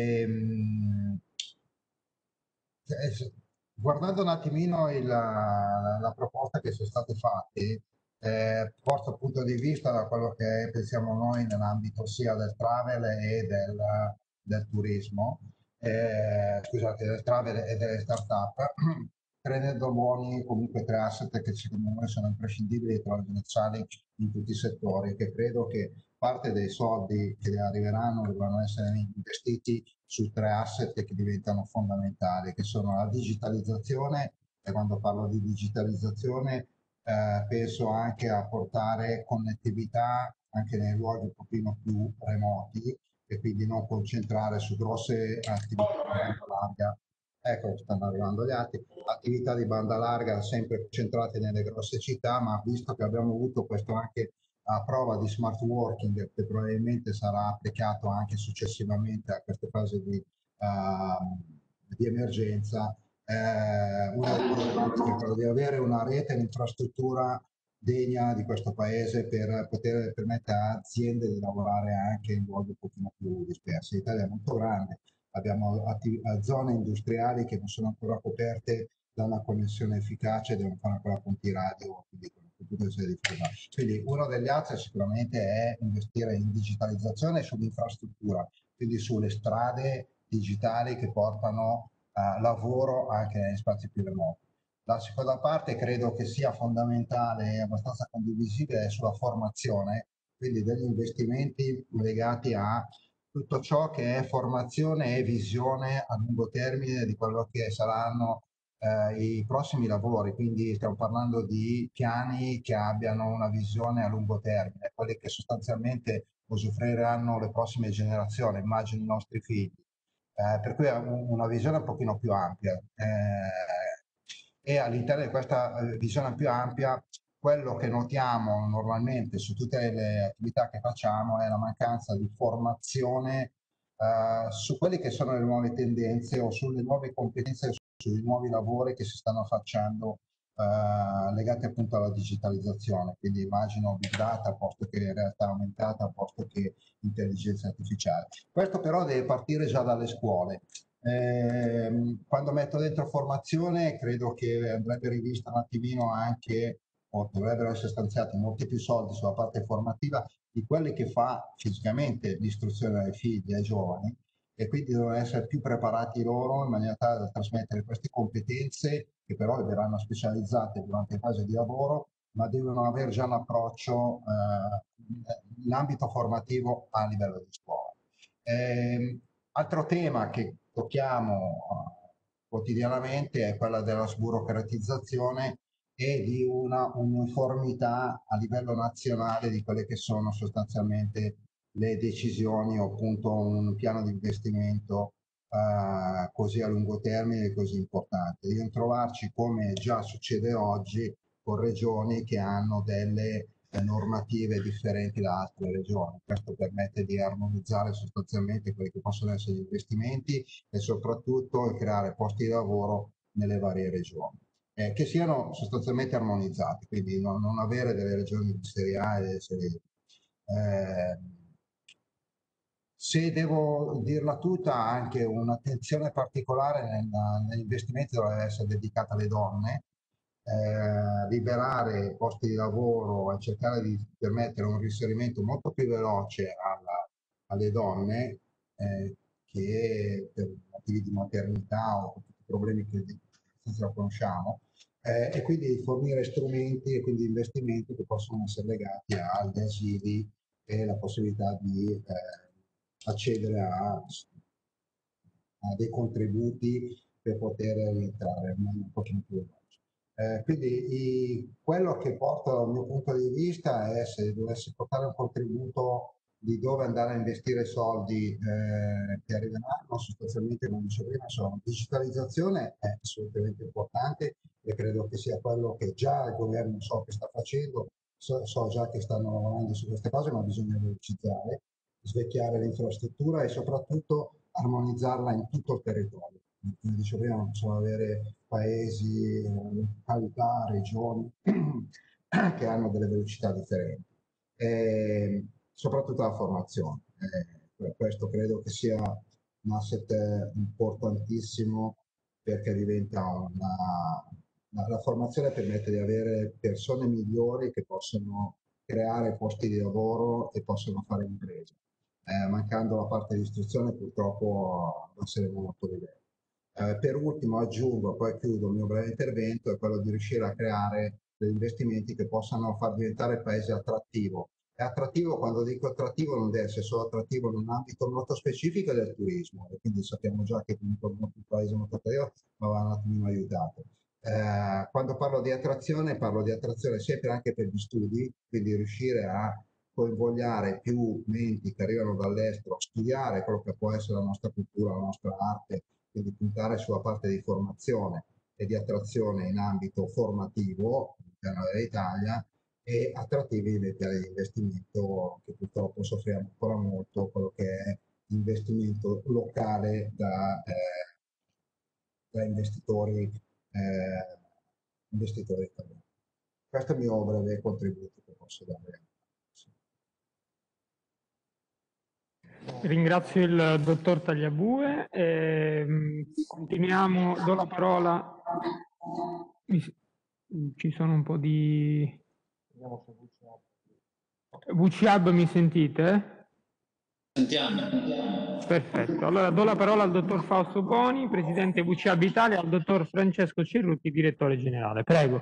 Guardando un attimino la proposta che sono state fatte, porto appunto di vista da quello che pensiamo noi nell'ambito sia del travel e del turismo, scusate, del travel e delle start-up, prendendo buoni comunque tre asset che secondo noi sono imprescindibili e trasversali in tutti i settori, che credo che parte dei soldi che arriveranno devono essere investiti su tre asset che diventano fondamentali, che sono la digitalizzazione, e quando parlo di digitalizzazione penso anche a portare connettività anche nei luoghi un pochino più remoti e quindi non concentrare su grosse attività di banda larga. Ecco, stanno arrivando gli altri. Attività di banda larga sempre concentrate nelle grosse città, ma visto che abbiamo avuto questo anche a prova di smart working che probabilmente sarà applicato anche successivamente a queste fasi di emergenza, una delle problematiche è quella di avere una rete e un'infrastruttura degna di questo paese per poter permettere a aziende di lavorare anche in luoghi un pochino più dispersi. L'Italia è molto grande, abbiamo zone industriali che non sono ancora coperte da una connessione efficace, devono fare ancora punti radio, quindi quindi uno degli altri sicuramente è investire in digitalizzazione e sull'infrastruttura, quindi sulle strade digitali che portano lavoro anche negli spazi più remoti. La seconda parte credo che sia fondamentale e abbastanza condivisibile sulla formazione, quindi degli investimenti legati a tutto ciò che è formazione e visione a lungo termine di quello che saranno i prossimi lavori, quindi stiamo parlando di piani che abbiano una visione a lungo termine, quelli che sostanzialmente usufruiranno le prossime generazioni, immagino i nostri figli, per cui è una visione un pochino più ampia. E all'interno di questa visione più ampia, quello che notiamo normalmente su tutte le attività che facciamo è la mancanza di formazione su quelle che sono le nuove tendenze o sulle nuove competenze, sui nuovi lavori che si stanno facendo legati appunto alla digitalizzazione, quindi immagino big data posto che realtà aumentata, posto che intelligenza artificiale. Questo però deve partire già dalle scuole. Quando metto dentro formazione credo che andrebbe rivista un attimino anche, o dovrebbero essere stanziati molti più soldi sulla parte formativa di quelli che fa fisicamente l'istruzione ai figli, ai giovani, e quindi devono essere più preparati loro in maniera tale da trasmettere queste competenze che però verranno specializzate durante la fase di lavoro, ma devono avere già un approccio in ambito formativo a livello di scuola. Altro tema che tocchiamo quotidianamente è quella della sburocratizzazione e di una uniformità a livello nazionale di quelle che sono sostanzialmente le decisioni o appunto un piano di investimento così a lungo termine e così importante. Di non trovarci, come già succede oggi, con regioni che hanno delle normative differenti da altre regioni. Questo permette di armonizzare sostanzialmente quelli che possono essere gli investimenti e soprattutto creare posti di lavoro nelle varie regioni. Che siano sostanzialmente armonizzati, quindi non avere delle regioni di serie A e delle serie B. Se devo dirla tutta, anche un'attenzione particolare negli investimenti dovrebbe essere dedicata alle donne, liberare posti di lavoro e cercare di permettere un reinserimento molto più veloce alle donne, che per motivi di maternità o per tutti i problemi che conosciamo, e quindi fornire strumenti e quindi investimenti che possono essere legati agli asili e la possibilità di accedere a dei contributi per poter rientrare un pochino più veloce. Quindi quello che porta dal mio punto di vista è, se dovessi portare un contributo di dove andare a investire soldi che arriveranno, sostanzialmente, come dicevo prima, sono digitalizzazione, è assolutamente importante e credo che sia quello che già il governo so che sta facendo, so già che stanno lavorando su queste cose, ma bisogna velocizzare, svecchiare l'infrastruttura e soprattutto armonizzarla in tutto il territorio. Come dicevo prima, non possono avere paesi, località, regioni che hanno delle velocità differenti. Soprattutto la formazione. Questo credo che sia un asset importantissimo, perché diventa la formazione permette di avere persone migliori che possono creare posti di lavoro e possono fare imprese. Mancando la parte di istruzione purtroppo non saremo molto livelli. Per ultimo aggiungo, poi chiudo il mio breve intervento, è quello di riuscire a creare degli investimenti che possano far diventare il paese attrattivo. È attrattivo, quando dico attrattivo, non deve essere solo attrattivo in un ambito molto specifico del turismo, e quindi sappiamo già che comunque il nostro paese molto attrattivo, ma va un attimino aiutato. Quando parlo di attrazione sempre anche per gli studi, quindi riuscire a coinvolgere più menti che arrivano dall'estero a studiare quello che può essere la nostra cultura, la nostra arte, quindi puntare sulla parte di formazione e di attrazione in ambito formativo all'interno dell'Italia, e attrattivi nei piani di investimento, che purtroppo soffriamo ancora molto, quello che è l'investimento locale da investitori italiani. Questo è il mio breve contributo che posso dare. Ringrazio il dottor Tagliabue. Continuiamo, do la parola. Ci sono un po' di... VCHub, mi sentite? Sentiamo. Perfetto. Allora do la parola al dottor Fausto Boni, presidente VCHub Italia, al dottor Francesco Cerruti, direttore generale. Prego.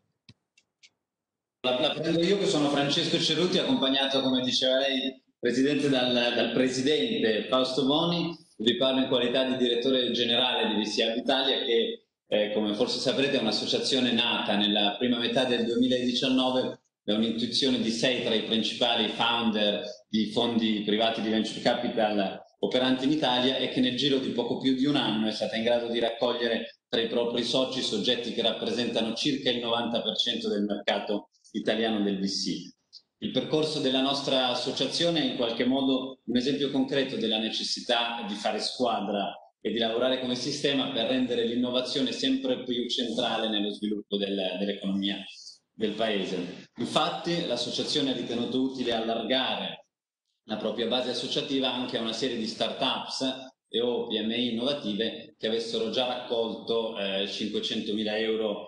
La prendo io, che sono Francesco Cerruti, accompagnato, come diceva lei, presidente dal presidente Fausto Boni. Vi parlo in qualità di direttore generale di VCHub Italia, che come forse saprete è un'associazione nata nella prima metà del 2019 da un'intuizione di 6 tra i principali founder di fondi privati di venture capital operanti in Italia, e che nel giro di poco più di un anno è stata in grado di raccogliere tra i propri soci soggetti che rappresentano circa il 90% del mercato italiano del VC. Il percorso della nostra associazione è in qualche modo un esempio concreto della necessità di fare squadra e di lavorare come sistema per rendere l'innovazione sempre più centrale nello sviluppo dell'economia del Paese. Infatti l'associazione ha ritenuto utile allargare la propria base associativa anche a una serie di start-ups e o PMI innovative che avessero già raccolto 500.000 euro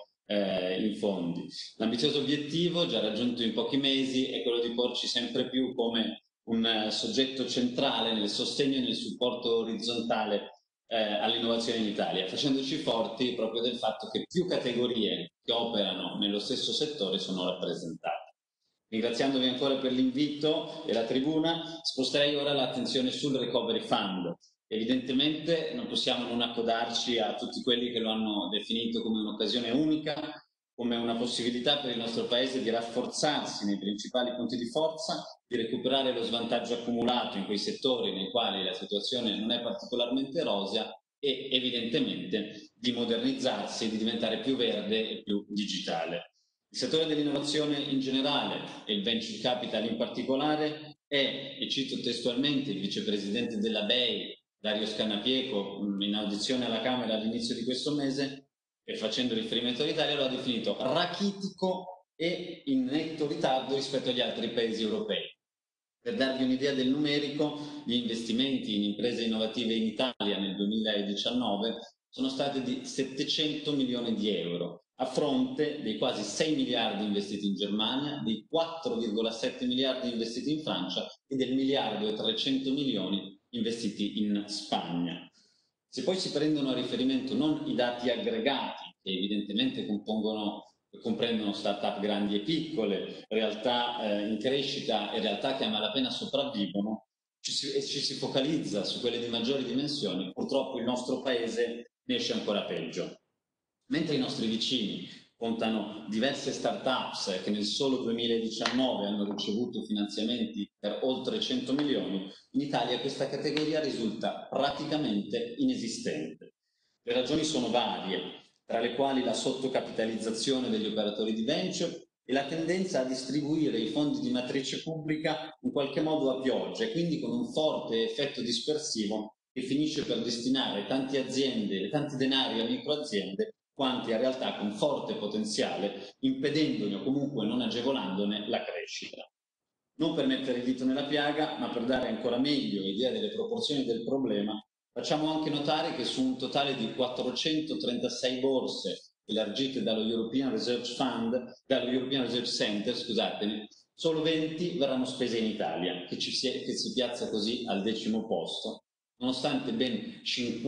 in fondi. L'ambizioso obiettivo, già raggiunto in pochi mesi, è quello di porci sempre più come un soggetto centrale nel sostegno e nel supporto orizzontale all'innovazione in Italia, facendoci forti proprio del fatto che più categorie che operano nello stesso settore sono rappresentate. Ringraziandovi ancora per l'invito e la tribuna, sposterei ora l'attenzione sul Recovery Fund. Evidentemente non possiamo non accodarci a tutti quelli che lo hanno definito come un'occasione unica, come una possibilità per il nostro Paese di rafforzarsi nei principali punti di forza, di recuperare lo svantaggio accumulato in quei settori nei quali la situazione non è particolarmente rosea e evidentemente di modernizzarsi e di diventare più verde e più digitale. Il settore dell'innovazione in generale e il venture capital in particolare è, e cito testualmente il vicepresidente della BEI, Dario Scannapieco, in audizione alla Camera all'inizio di questo mese, e facendo riferimento all'Italia, lo ha definito rachitico e in netto ritardo rispetto agli altri paesi europei. Per darvi un'idea del numerico, gli investimenti in imprese innovative in Italia nel 2019 sono stati di 700 milioni di euro, a fronte dei quasi 6 miliardi investiti in Germania, dei 4,7 miliardi investiti in Francia e del 1,3 miliardi investiti in Spagna. Se poi si prendono a riferimento non i dati aggregati, che evidentemente comprendono start-up grandi e piccole, realtà in crescita e realtà che a malapena sopravvivono, e ci si focalizza su quelle di maggiori dimensioni, purtroppo il nostro paese ne esce ancora peggio. Mentre i nostri vicini contano diverse start-ups che nel solo 2019 hanno ricevuto finanziamenti per oltre 100 milioni, in Italia questa categoria risulta praticamente inesistente. Le ragioni sono varie, tra le quali la sottocapitalizzazione degli operatori di venture e la tendenza a distribuire i fondi di matrice pubblica in qualche modo a pioggia e quindi con un forte effetto dispersivo che finisce per destinare tante aziende e tanti denari a microaziende quanti a realtà con forte potenziale, impedendone o comunque non agevolandone la crescita. Non per mettere il dito nella piaga, ma per dare ancora meglio idea delle proporzioni del problema, facciamo anche notare che su un totale di 436 borse elargite dallo European Research Center, scusatemi, solo 20 verranno spese in Italia, che si piazza così al 10° posto, nonostante ben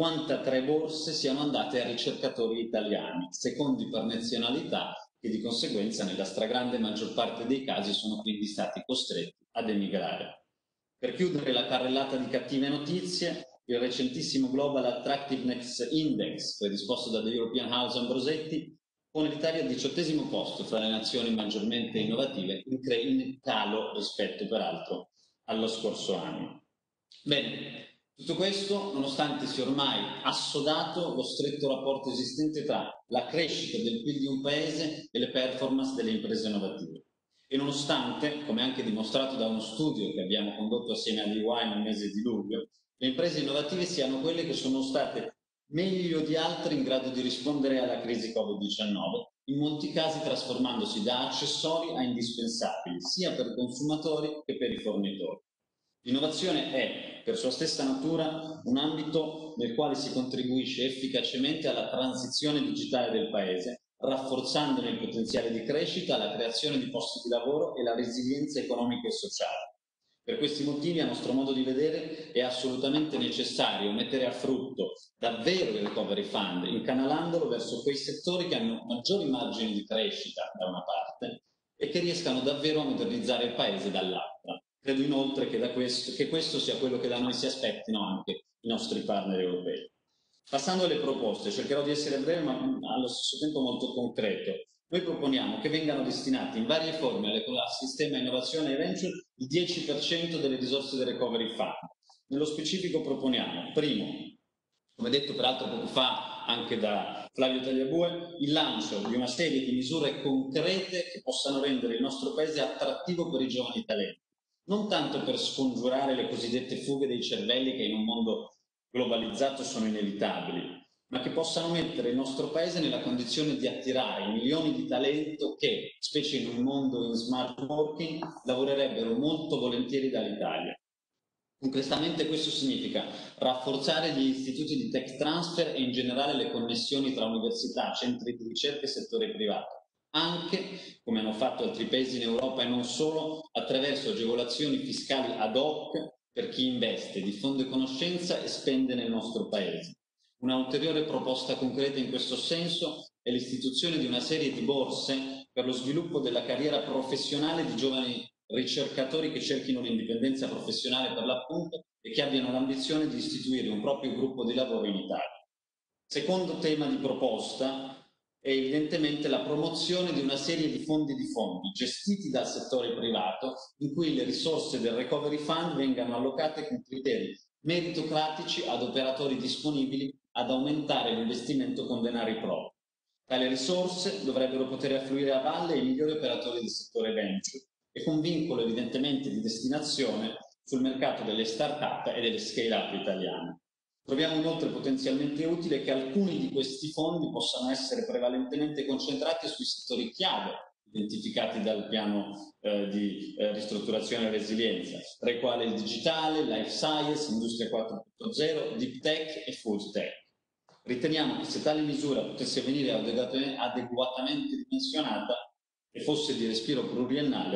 53 borse siano andate a ricercatori italiani, secondi per nazionalità, che di conseguenza nella stragrande maggior parte dei casi sono quindi stati costretti ad emigrare. Per chiudere la carrellata di cattive notizie, il recentissimo Global Attractiveness Index, predisposto da The European House Ambrosetti, pone l'Italia al 18° posto fra le nazioni maggiormente innovative, in calo rispetto peraltro allo scorso anno. Bene, tutto questo nonostante sia ormai assodato lo stretto rapporto esistente tra la crescita del PIL di un paese e le performance delle imprese innovative. E nonostante, come anche dimostrato da uno studio che abbiamo condotto assieme a EY nel mese di luglio, le imprese innovative siano quelle che sono state meglio di altre in grado di rispondere alla crisi Covid-19, in molti casi trasformandosi da accessori a indispensabili, sia per i consumatori che per i fornitori. L'innovazione è, per sua stessa natura, un ambito nel quale si contribuisce efficacemente alla transizione digitale del Paese, rafforzandone il potenziale di crescita, la creazione di posti di lavoro e la resilienza economica e sociale. Per questi motivi, a nostro modo di vedere, è assolutamente necessario mettere a frutto davvero il Recovery Fund, incanalandolo verso quei settori che hanno maggiori margini di crescita da una parte e che riescano davvero a modernizzare il Paese dall'altra. Credo inoltre che questo sia quello che da noi si aspettino anche i nostri partner europei. Passando alle proposte, cercherò di essere breve ma allo stesso tempo molto concreto. Noi proponiamo che vengano destinati in varie forme al sistema innovazione e venture il 10% delle risorse del Recovery Fund. Nello specifico proponiamo, primo, come detto peraltro poco fa anche da Flavio Tagliabue, il lancio di una serie di misure concrete che possano rendere il nostro Paese attrattivo per i giovani talenti. Non tanto per scongiurare le cosiddette fughe dei cervelli che in un mondo globalizzato sono inevitabili, ma che possano mettere il nostro Paese nella condizione di attirare milioni di talento che, specie in un mondo in smart working, lavorerebbero molto volentieri dall'Italia. Concretamente questo significa rafforzare gli istituti di tech transfer e in generale le connessioni tra università, centri di ricerca e settore privato, anche, come hanno fatto altri paesi in Europa e non solo, attraverso agevolazioni fiscali ad hoc per chi investe, diffonde conoscenza e spende nel nostro Paese. Una ulteriore proposta concreta in questo senso è l'istituzione di una serie di borse per lo sviluppo della carriera professionale di giovani ricercatori che cerchino l'indipendenza professionale per l'appunto e che abbiano l'ambizione di istituire un proprio gruppo di lavoro in Italia. Secondo tema di proposta è evidentemente la promozione di una serie di fondi gestiti dal settore privato in cui le risorse del Recovery Fund vengano allocate con criteri meritocratici ad operatori disponibili ad aumentare l'investimento con denari propri. Tali risorse dovrebbero poter affluire a valle ai migliori operatori del settore venture e con vincolo evidentemente di destinazione sul mercato delle start-up e delle scale-up italiane. Troviamo inoltre potenzialmente utile che alcuni di questi fondi possano essere prevalentemente concentrati sui settori chiave identificati dal piano di ristrutturazione e resilienza, tra i quali il digitale, life science, industria 4.0, deep tech e food tech. Riteniamo che se tale misura potesse venire adeguatamente dimensionata e fosse di respiro pluriennale,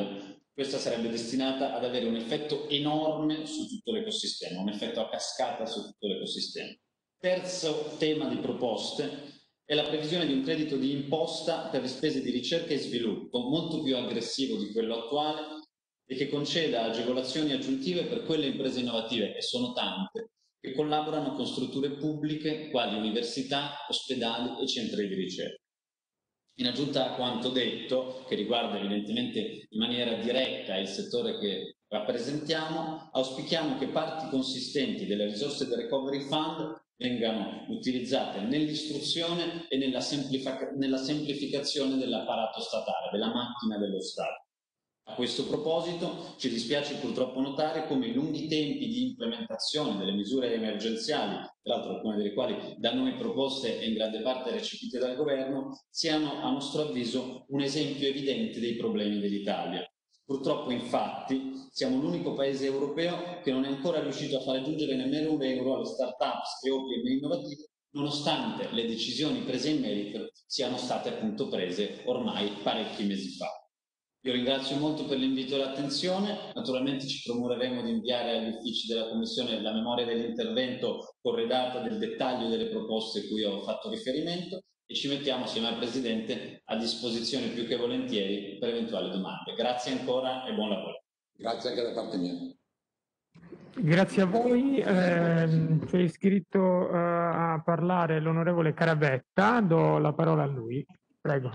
questa sarebbe destinata ad avere un effetto enorme su tutto l'ecosistema, un effetto a cascata su tutto l'ecosistema. Terzo tema di proposte è la previsione di un credito di imposta per le spese di ricerca e sviluppo, molto più aggressivo di quello attuale e che conceda agevolazioni aggiuntive per quelle imprese innovative, e sono tante, che collaborano con strutture pubbliche quali università, ospedali e centri di ricerca. In aggiunta a quanto detto, che riguarda evidentemente in maniera diretta il settore che rappresentiamo, auspichiamo che parti consistenti delle risorse del Recovery Fund vengano utilizzate nell'istruzione e nella semplificazione dell'apparato statale, della macchina dello Stato. A questo proposito ci dispiace purtroppo notare come i lunghi tempi di implementazione delle misure emergenziali, tra l'altro alcune delle quali da noi proposte e in grande parte recepite dal governo, siano a nostro avviso un esempio evidente dei problemi dell'Italia. Purtroppo infatti siamo l'unico paese europeo che non è ancora riuscito a far giungere nemmeno €1 alle start-ups e OPM innovative, nonostante le decisioni prese in merito siano state appunto prese ormai parecchi mesi fa. Io ringrazio molto per l'invito e l'attenzione, naturalmente ci promureremo di inviare agli uffici della Commissione la memoria dell'intervento corredata del dettaglio delle proposte cui ho fatto riferimento e ci mettiamo assieme al Presidente a disposizione più che volentieri per eventuali domande. Grazie ancora e buon lavoro. Grazie anche da parte mia. Grazie a voi. C'è iscritto a parlare l'onorevole Carabetta. Do la parola a lui. Prego.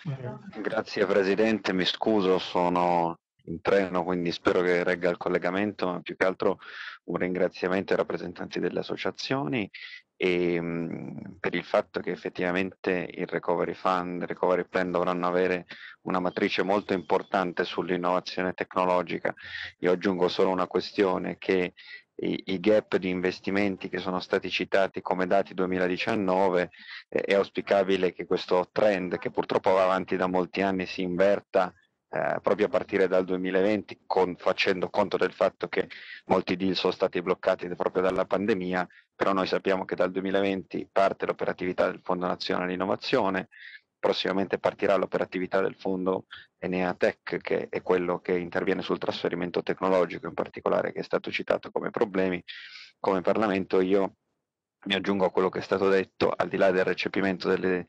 Grazie Presidente, mi scuso, sono in treno, quindi spero che regga il collegamento, ma più che altro un ringraziamento ai rappresentanti delle associazioni e per il fatto che effettivamente il Recovery Fund, il Recovery Plan dovranno avere una matrice molto importante sull'innovazione tecnologica. Io aggiungo solo una questione, che i gap di investimenti che sono stati citati come dati 2019, è auspicabile che questo trend, che purtroppo va avanti da molti anni, si inverta proprio a partire dal 2020, facendo conto del fatto che molti deal sono stati bloccati proprio dalla pandemia, però noi sappiamo che dal 2020 parte l'operatività del Fondo Nazionale Innovazione, prossimamente partirà l'operatività del Fondo Eneatech, che è quello che interviene sul trasferimento tecnologico in particolare, che è stato citato come problemi. Come Parlamento io mi aggiungo a quello che è stato detto, al di là del recepimento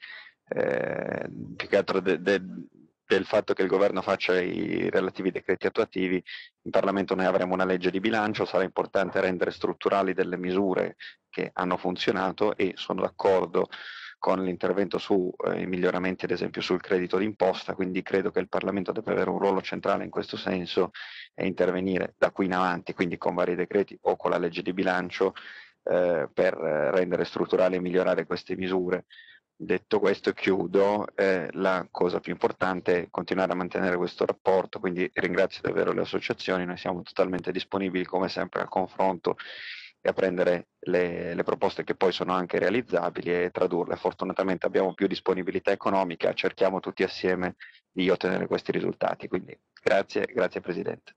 più che altro del fatto che il governo faccia i relativi decreti attuativi. In Parlamento noi avremo una legge di bilancio, sarà importante rendere strutturali delle misure che hanno funzionato, e sono d'accordo con l'intervento sui miglioramenti ad esempio sul credito d'imposta, quindi credo che il Parlamento debba avere un ruolo centrale in questo senso e intervenire da qui in avanti, quindi con vari decreti o con la legge di bilancio, per rendere strutturali e migliorare queste misure. Detto questo chiudo, la cosa più importante è continuare a mantenere questo rapporto, quindi ringrazio davvero le associazioni, noi siamo totalmente disponibili come sempre al confronto e a prendere le proposte che poi sono anche realizzabili e tradurle. Fortunatamente abbiamo più disponibilità economica, cerchiamo tutti assieme di ottenere questi risultati, quindi grazie Presidente.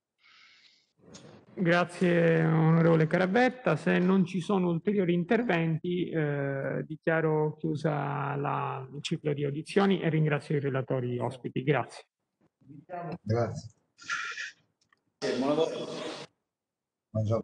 Grazie onorevole Carabetta. Se non ci sono ulteriori interventi, dichiaro chiusa il ciclo di audizioni e ringrazio i relatori ospiti. Grazie. Grazie. Buon lavoro. Buongiorno.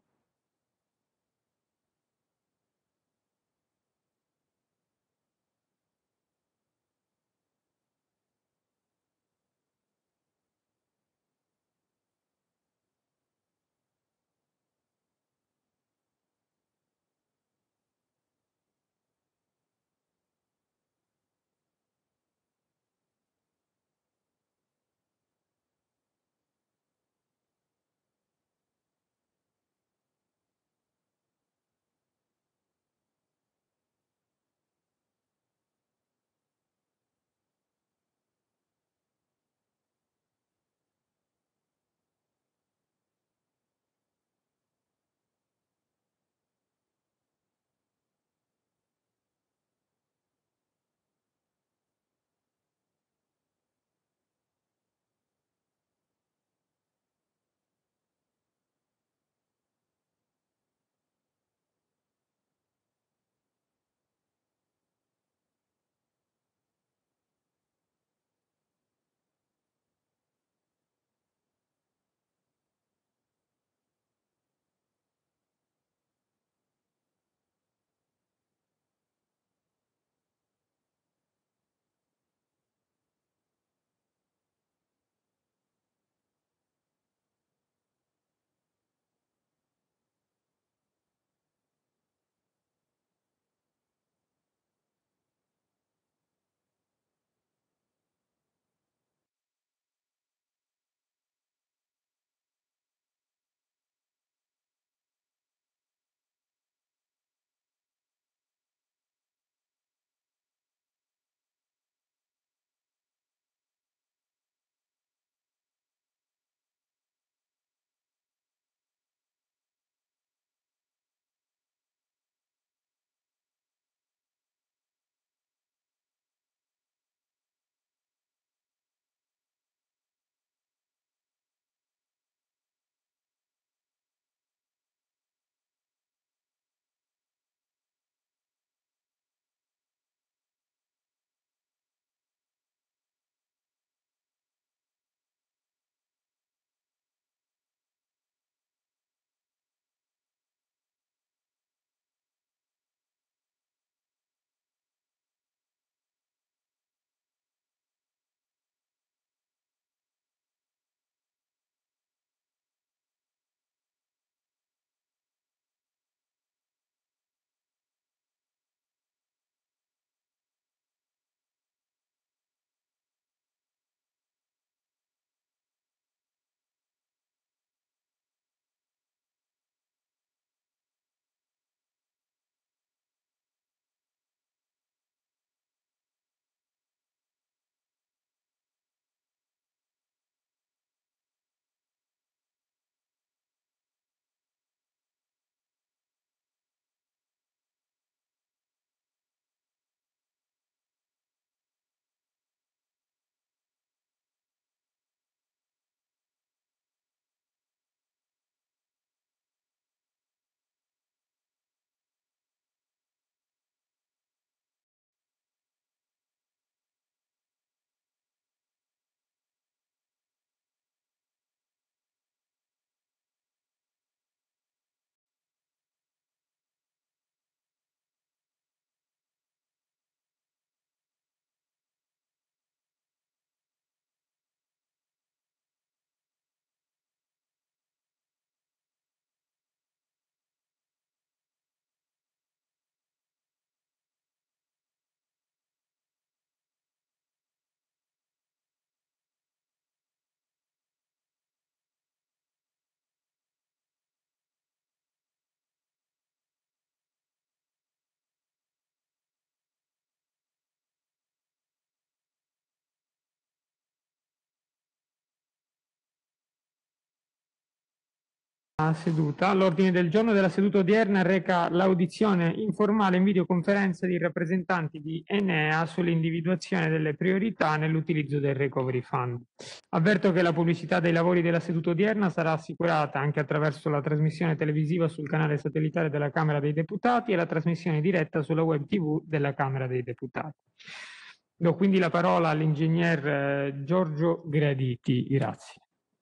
seduta. L'ordine del giorno della seduta odierna reca l'audizione informale in videoconferenza di rappresentanti di Enea sull'individuazione delle priorità nell'utilizzo del Recovery Fund. Avverto che la pubblicità dei lavori della seduta odierna sarà assicurata anche attraverso la trasmissione televisiva sul canale satellitare della Camera dei Deputati e la trasmissione diretta sulla web TV della Camera dei Deputati. Do quindi la parola all'ingegner Giorgio Graditi. Grazie.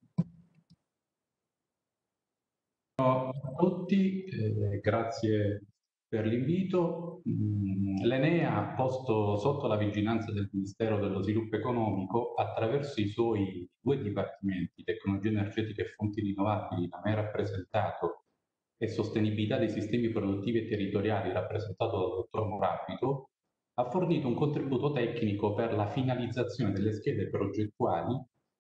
Ciao a tutti, grazie per l'invito. L'Enea ha posto sotto la vigilanza del Ministero dello Sviluppo Economico, attraverso i suoi due dipartimenti, tecnologie energetiche e fonti rinnovabili, da me rappresentato, e sostenibilità dei sistemi produttivi e territoriali, rappresentato dal dottor Morabito, ha fornito un contributo tecnico per la finalizzazione delle schede progettuali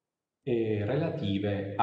relative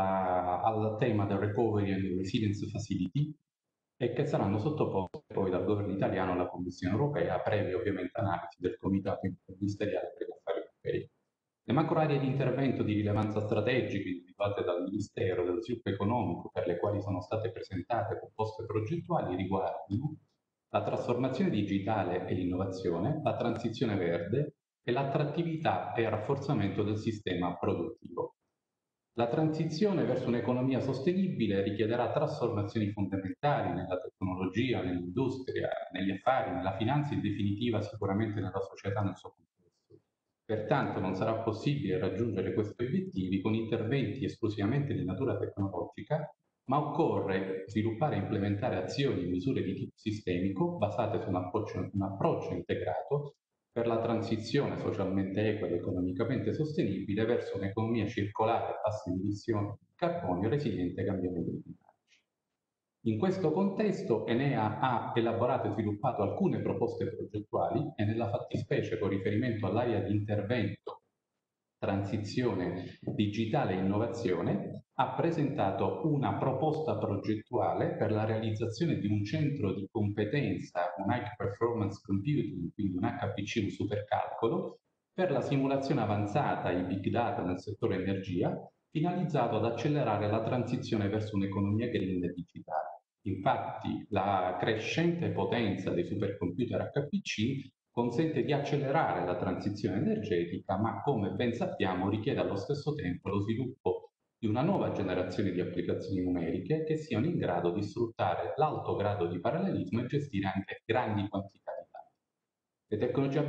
al tema del Recovery and Resilience Facility, e che saranno sottoposte poi dal governo italiano alla Commissione europea, previa ovviamente analisi del Comitato Interministeriale per gli Affari Europei. Le macro aree di intervento di rilevanza strategica individuate dal Ministero dello Sviluppo Economico, per le quali sono state presentate proposte progettuali, riguardano la trasformazione digitale e l'innovazione, la transizione verde e l'attrattività e il rafforzamento del sistema produttivo. La transizione verso un'economia sostenibile richiederà trasformazioni fondamentali nella tecnologia, nell'industria, negli affari, nella finanza e in definitiva sicuramente nella società nel suo complesso. Pertanto non sarà possibile raggiungere questi obiettivi con interventi esclusivamente di natura tecnologica, ma occorre sviluppare e implementare azioni e misure di tipo sistemico basate su un approccio integrato per la transizione socialmente equa ed economicamente sostenibile verso un'economia circolare a bassi emissioni di carbonio resiliente ai cambiamenti climatici. In questo contesto Enea ha elaborato e sviluppato alcune proposte progettuali e nella fattispecie con riferimento all'area di intervento transizione digitale e innovazione ha presentato una proposta progettuale per la realizzazione di un centro di competenza, un High Performance Computing, quindi un HPC, un supercalcolo, per la simulazione avanzata e big data nel settore energia, finalizzato ad accelerare la transizione verso un'economia green e digitale. Infatti, la crescente potenza dei supercomputer HPC consente di accelerare la transizione energetica, ma come ben sappiamo richiede allo stesso tempo lo sviluppo di una nuova generazione di applicazioni numeriche che siano in grado di sfruttare l'alto grado di parallelismo e gestire anche grandi quantità di dati. Le tecnologie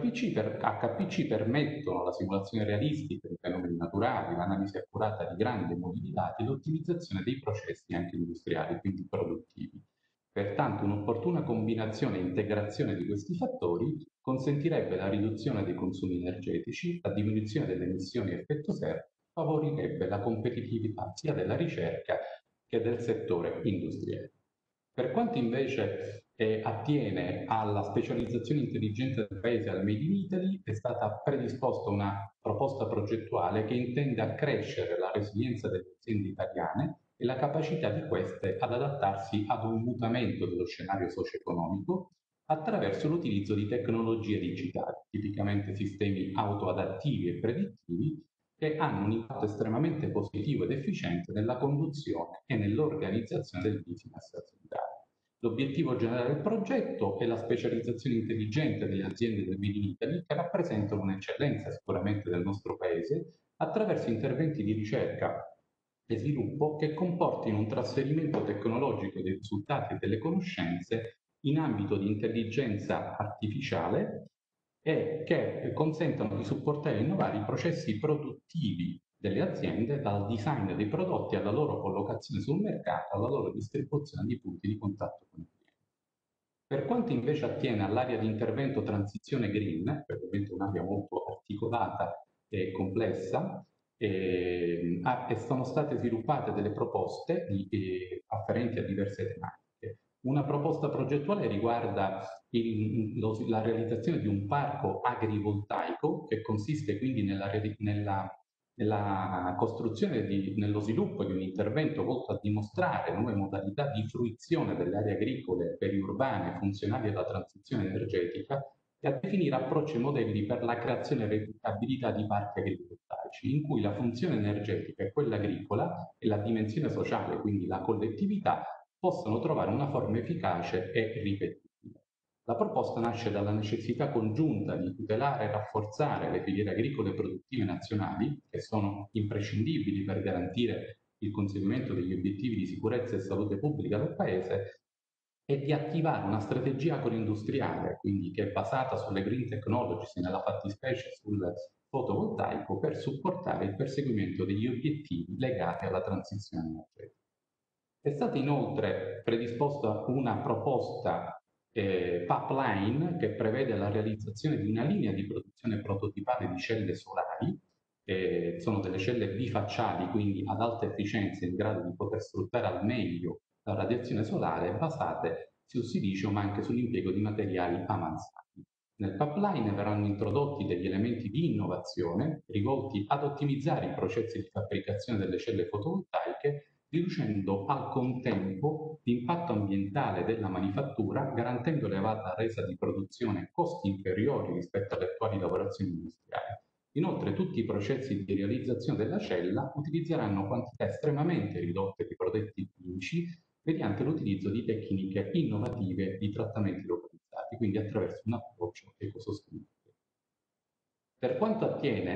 HPC permettono la simulazione realistica di fenomeni naturali, l'analisi accurata di grandi volumi di dati e l'ottimizzazione dei processi anche industriali, quindi produttivi. Pertanto un'opportuna combinazione e integrazione di questi fattori consentirebbe la riduzione dei consumi energetici, la diminuzione delle emissioni a effetto serra, favorirebbe la competitività sia della ricerca che del settore industriale. Per quanto invece attiene alla specializzazione intelligente del Paese, al Made in Italy, è stata predisposta una proposta progettuale che intende accrescere la resilienza delle aziende italiane e la capacità di queste ad adattarsi ad un mutamento dello scenario socio-economico attraverso l'utilizzo di tecnologie digitali, tipicamente sistemi autoadattivi e predittivi, che hanno un impatto estremamente positivo ed efficiente nella conduzione e nell'organizzazione del business aziendale. L'obiettivo generale del progetto è la specializzazione intelligente delle aziende del Made in Italy, che rappresentano un'eccellenza sicuramente del nostro Paese, attraverso interventi di ricerca e sviluppo che comportino un trasferimento tecnologico dei risultati e delle conoscenze in ambito di intelligenza artificiale e che consentano di supportare e innovare i processi produttivi delle aziende, dal design dei prodotti alla loro collocazione sul mercato, alla loro distribuzione di punti di contatto con i clienti. Per quanto invece attiene all'area di intervento transizione green, che ovviamente è un'area molto articolata e complessa, sono state sviluppate delle proposte afferenti a diverse tematiche. Una proposta progettuale riguarda la realizzazione di un parco agrivoltaico che consiste quindi nella costruzione, nello sviluppo di un intervento volto a dimostrare nuove modalità di fruizione delle aree agricole periurbane funzionali alla transizione energetica e a definire approcci e modelli per la creazione e replicabilità di parchi agrivoltaici. fotovoltaici in cui la funzione energetica e quella agricola e la dimensione sociale, quindi la collettività, possono trovare una forma efficace e ripetibile. La proposta nasce dalla necessità congiunta di tutelare e rafforzare le filiere agricole e produttive nazionali, che sono imprescindibili per garantire il conseguimento degli obiettivi di sicurezza e salute pubblica del Paese, e di attivare una strategia agroindustriale, quindi che è basata sulle green technologies, nella fattispecie sul fotovoltaico, per supportare il perseguimento degli obiettivi legati alla transizione energetica. È stata inoltre predisposta una proposta pipeline che prevede la realizzazione di una linea di produzione prototipale di celle solari. Sono delle celle bifacciali, quindi ad alta efficienza, in grado di poter sfruttare al meglio la radiazione solare, basate sul silicio ma anche sull'impiego di materiali avanzati. Nel pipeline verranno introdotti degli elementi di innovazione rivolti ad ottimizzare i processi di fabbricazione delle celle fotovoltaiche, riducendo al contempo l'impatto ambientale della manifattura, garantendo elevata resa di produzione a costi inferiori rispetto alle attuali lavorazioni industriali. Inoltre tutti i processi di realizzazione della cella utilizzeranno quantità estremamente ridotte di prodotti chimici mediante l'utilizzo di tecniche innovative di trattamenti localizzati, quindi attraverso un approccio ecosostenibile. Per quanto attiene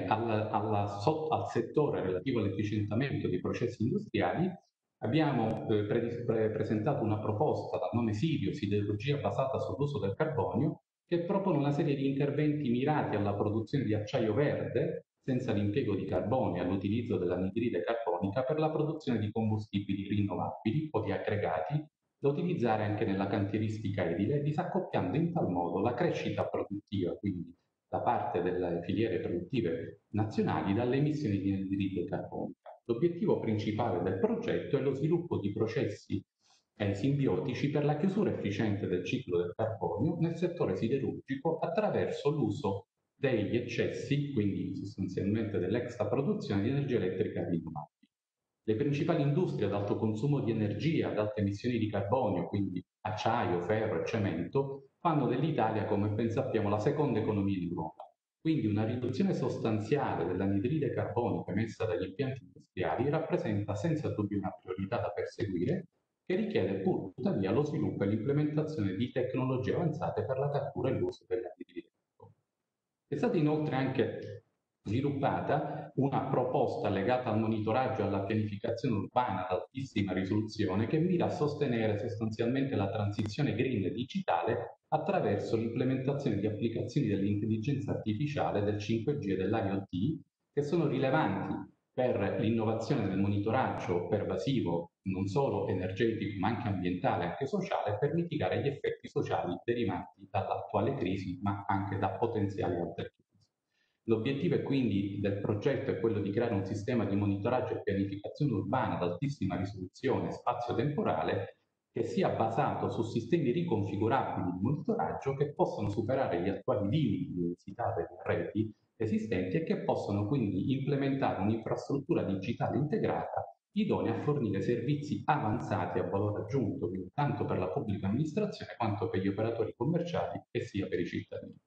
al settore relativo all'efficientamento dei processi industriali, abbiamo presentato una proposta dal nome SIVIO, siderurgia basata sull'uso del carbonio, che propone una serie di interventi mirati alla produzione di acciaio verde senza l'impiego di carbonio e all'utilizzo dell'anidride carbonica per la produzione di combustibili rinnovabili o di aggregati da utilizzare anche nella cantieristica edile, disaccoppiando in tal modo la crescita produttiva, quindi da parte delle filiere produttive nazionali, dalle emissioni di anidride carbonica. L'obiettivo principale del progetto è lo sviluppo di processi simbiotici per la chiusura efficiente del ciclo del carbonio nel settore siderurgico attraverso l'uso degli eccessi, quindi sostanzialmente dell'extra produzione di energia elettrica rinnovabile. Le principali industrie ad alto consumo di energia, ad alte emissioni di carbonio, quindi acciaio, ferro e cemento, fanno dell'Italia, come ben sappiamo, la seconda economia in Europa. Quindi una riduzione sostanziale dell'anidride carbonica emessa dagli impianti industriali rappresenta senza dubbio una priorità da perseguire, che richiede pur tuttavia lo sviluppo e l'implementazione di tecnologie avanzate per la cattura e l'uso dell'anidride carbonica. È stata inoltre anche sviluppata una proposta legata al monitoraggio e alla pianificazione urbana ad altissima risoluzione che mira a sostenere sostanzialmente la transizione green e digitale attraverso l'implementazione di applicazioni dell'intelligenza artificiale, del 5G e dell'IoT, che sono rilevanti per l'innovazione del monitoraggio pervasivo non solo energetico ma anche ambientale e anche sociale, per mitigare gli effetti sociali derivanti dall'attuale crisi ma anche da potenziali altre crisi. L'obiettivo è quindi del progetto è quello di creare un sistema di monitoraggio e pianificazione urbana ad altissima risoluzione spazio-temporale che sia basato su sistemi riconfigurabili di monitoraggio che possono superare gli attuali limiti di densità delle reti esistenti e che possono quindi implementare un'infrastruttura digitale integrata idonea a fornire servizi avanzati a valore aggiunto, quindi tanto per la pubblica amministrazione quanto per gli operatori commerciali e sia per i cittadini.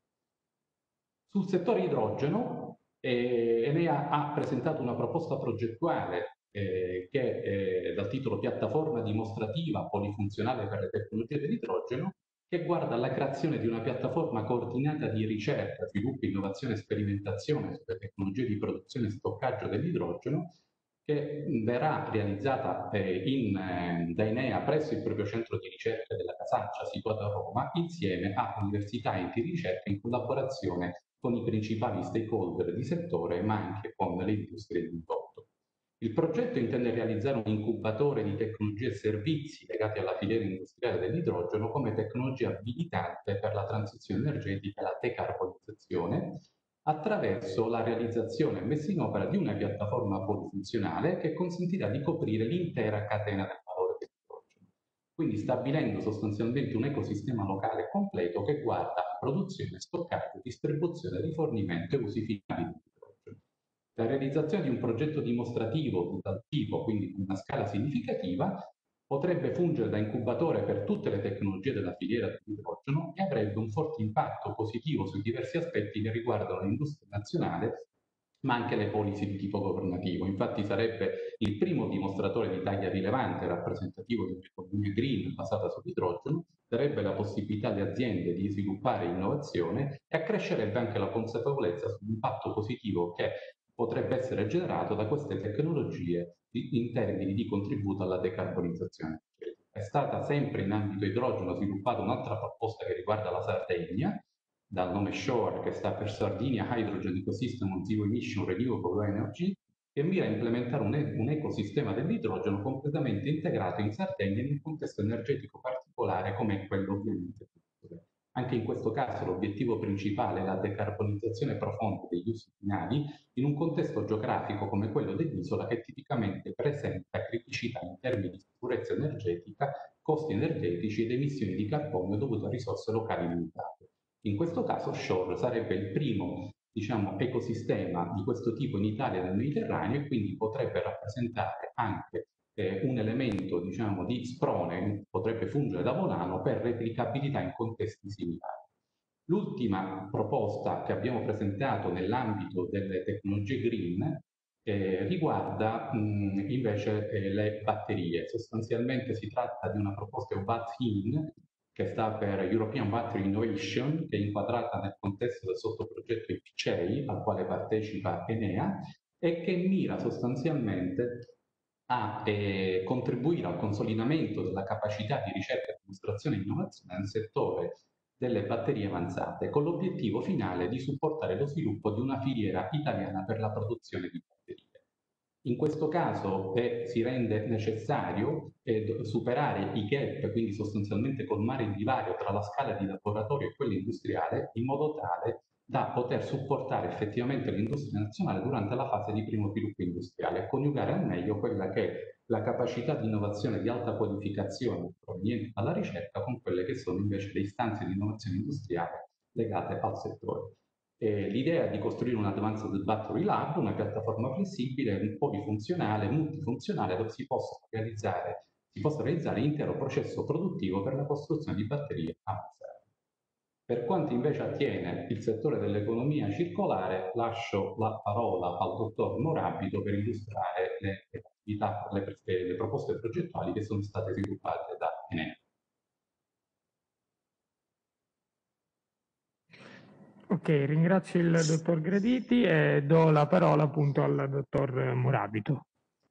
Sul settore idrogeno, Enea ha presentato una proposta progettuale che dal titolo Piattaforma dimostrativa polifunzionale per le tecnologie dell'idrogeno, che guarda alla creazione di una piattaforma coordinata di ricerca, sviluppo, innovazione e sperimentazione sulle tecnologie di produzione e stoccaggio dell'idrogeno, che verrà realizzata da Enea presso il proprio centro di ricerca della Casaccia, situato a Roma, insieme a università e enti di ricerca in collaborazione con i principali stakeholder di settore, ma anche con le industrie dell'indotto. Il progetto intende realizzare un incubatore di tecnologie e servizi legati alla filiera industriale dell'idrogeno come tecnologia abilitante per la transizione energetica e la decarbonizzazione, attraverso la realizzazione e messa in opera di una piattaforma polifunzionale che consentirà di coprire l'intera catena del valore dell'idrogeno, quindi stabilendo sostanzialmente un ecosistema locale completo che guarda produzione, stoccaggio, distribuzione, rifornimento e usi finali dell'idrogeno. La realizzazione di un progetto dimostrativo di tal tipo, quindi con una scala significativa, potrebbe fungere da incubatore per tutte le tecnologie della filiera dell'idrogeno e avrebbe un forte impatto positivo sui diversi aspetti che riguardano l'industria nazionale ma anche le policy di tipo governativo. Infatti sarebbe il primo dimostratore di taglia rilevante e rappresentativo di un'economia green basata sull'idrogeno, darebbe la possibilità alle aziende di sviluppare innovazione e accrescerebbe anche la consapevolezza sull'impatto positivo che potrebbe essere generato da queste tecnologie in termini di contributo alla decarbonizzazione. È stata sempre in ambito idrogeno sviluppata un'altra proposta che riguarda la Sardegna, dal nome SHORE, che sta per Sardinia Hydrogen Ecosystem on Zero Emission Renewable Energy, che mira a implementare un ecosistema dell'idrogeno completamente integrato in Sardegna in un contesto energetico particolare come quello ovviamente. Anche in questo caso l'obiettivo principale è la decarbonizzazione profonda degli usi finali in un contesto geografico come quello dell'isola che tipicamente presenta criticità in termini di sicurezza energetica, costi energetici ed emissioni di carbonio dovute a risorse locali limitate. In questo caso SHORE sarebbe il primo ecosistema di questo tipo in Italia e nel Mediterraneo e quindi potrebbe rappresentare anche un elemento di sprone, potrebbe fungere da volano per replicabilità in contesti similari. L'ultima proposta che abbiamo presentato nell'ambito delle tecnologie green riguarda invece le batterie. Sostanzialmente si tratta di una proposta BAT-IN, che sta per European Battery Innovation, che è inquadrata nel contesto del sottoprogetto IPCEI, al quale partecipa Enea, e che mira sostanzialmente a contribuire al consolidamento della capacità di ricerca, dimostrazione e innovazione nel settore delle batterie avanzate, con l'obiettivo finale di supportare lo sviluppo di una filiera italiana per la produzione di batterie. In questo caso si rende necessario superare i gap, quindi sostanzialmente colmare il divario tra la scala di laboratorio e quella industriale, in modo tale da poter supportare effettivamente l'industria nazionale durante la fase di primo sviluppo industriale e coniugare al meglio quella che è la capacità di innovazione di alta qualificazione proveniente dalla ricerca con quelle che sono invece le istanze di innovazione industriale legate al settore. L'idea è di costruire un Advanced Battery Lab, una piattaforma flessibile, polifunzionale, multifunzionale, dove si possa realizzare l'intero processo produttivo per la costruzione di batterie avanzate. Per quanto invece attiene il settore dell'economia circolare, lascio la parola al dottor Morabito per illustrare le proposte progettuali che sono state sviluppate da Enea. Ok, ringrazio il dottor Graditi e do la parola appunto al dottor Morabito.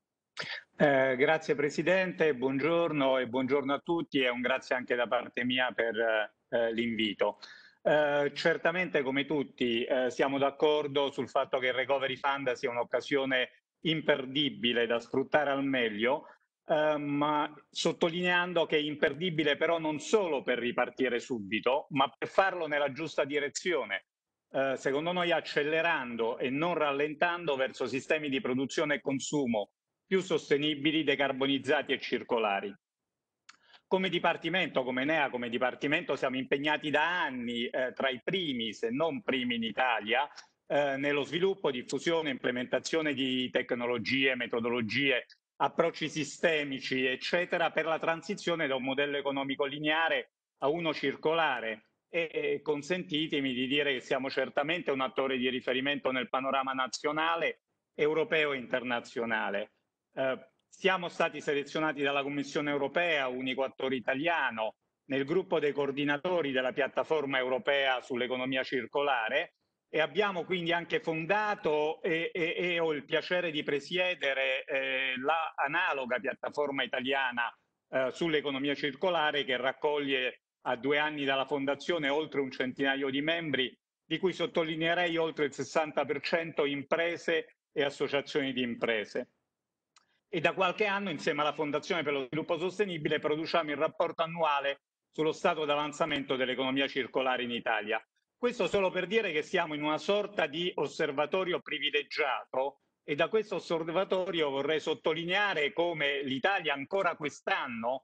Grazie Presidente, buongiorno e buongiorno a tutti e un grazie anche da parte mia per l'invito. Certamente come tutti siamo d'accordo sul fatto che il Recovery Fund sia un'occasione imperdibile da sfruttare al meglio, ma sottolineando che è imperdibile però non solo per ripartire subito, ma per farlo nella giusta direzione. Secondo noi accelerando e non rallentando verso sistemi di produzione e consumo più sostenibili, decarbonizzati e circolari. Come Dipartimento, come Enea, come Dipartimento siamo impegnati da anni tra i primi, se non primi in Italia, nello sviluppo, diffusione e implementazione di tecnologie, metodologie, approcci sistemici, eccetera, per la transizione da un modello economico lineare a uno circolare. E consentitemi di dire che siamo certamente un attore di riferimento nel panorama nazionale, europeo e internazionale. Siamo stati selezionati dalla Commissione europea, unico attore italiano, nel gruppo dei coordinatori della piattaforma europea sull'economia circolare e abbiamo quindi anche fondato e ho il piacere di presiedere la analoga piattaforma italiana sull'economia circolare che raccoglie a 2 anni dalla fondazione oltre un centinaio di membri, di cui sottolineerei oltre il 60% imprese e associazioni di imprese. E da qualche anno, insieme alla Fondazione per lo Sviluppo Sostenibile, produciamo il rapporto annuale sullo stato d'avanzamento dell'economia circolare in Italia. Questo solo per dire che siamo in una sorta di osservatorio privilegiato e da questo osservatorio vorrei sottolineare come l'Italia ancora quest'anno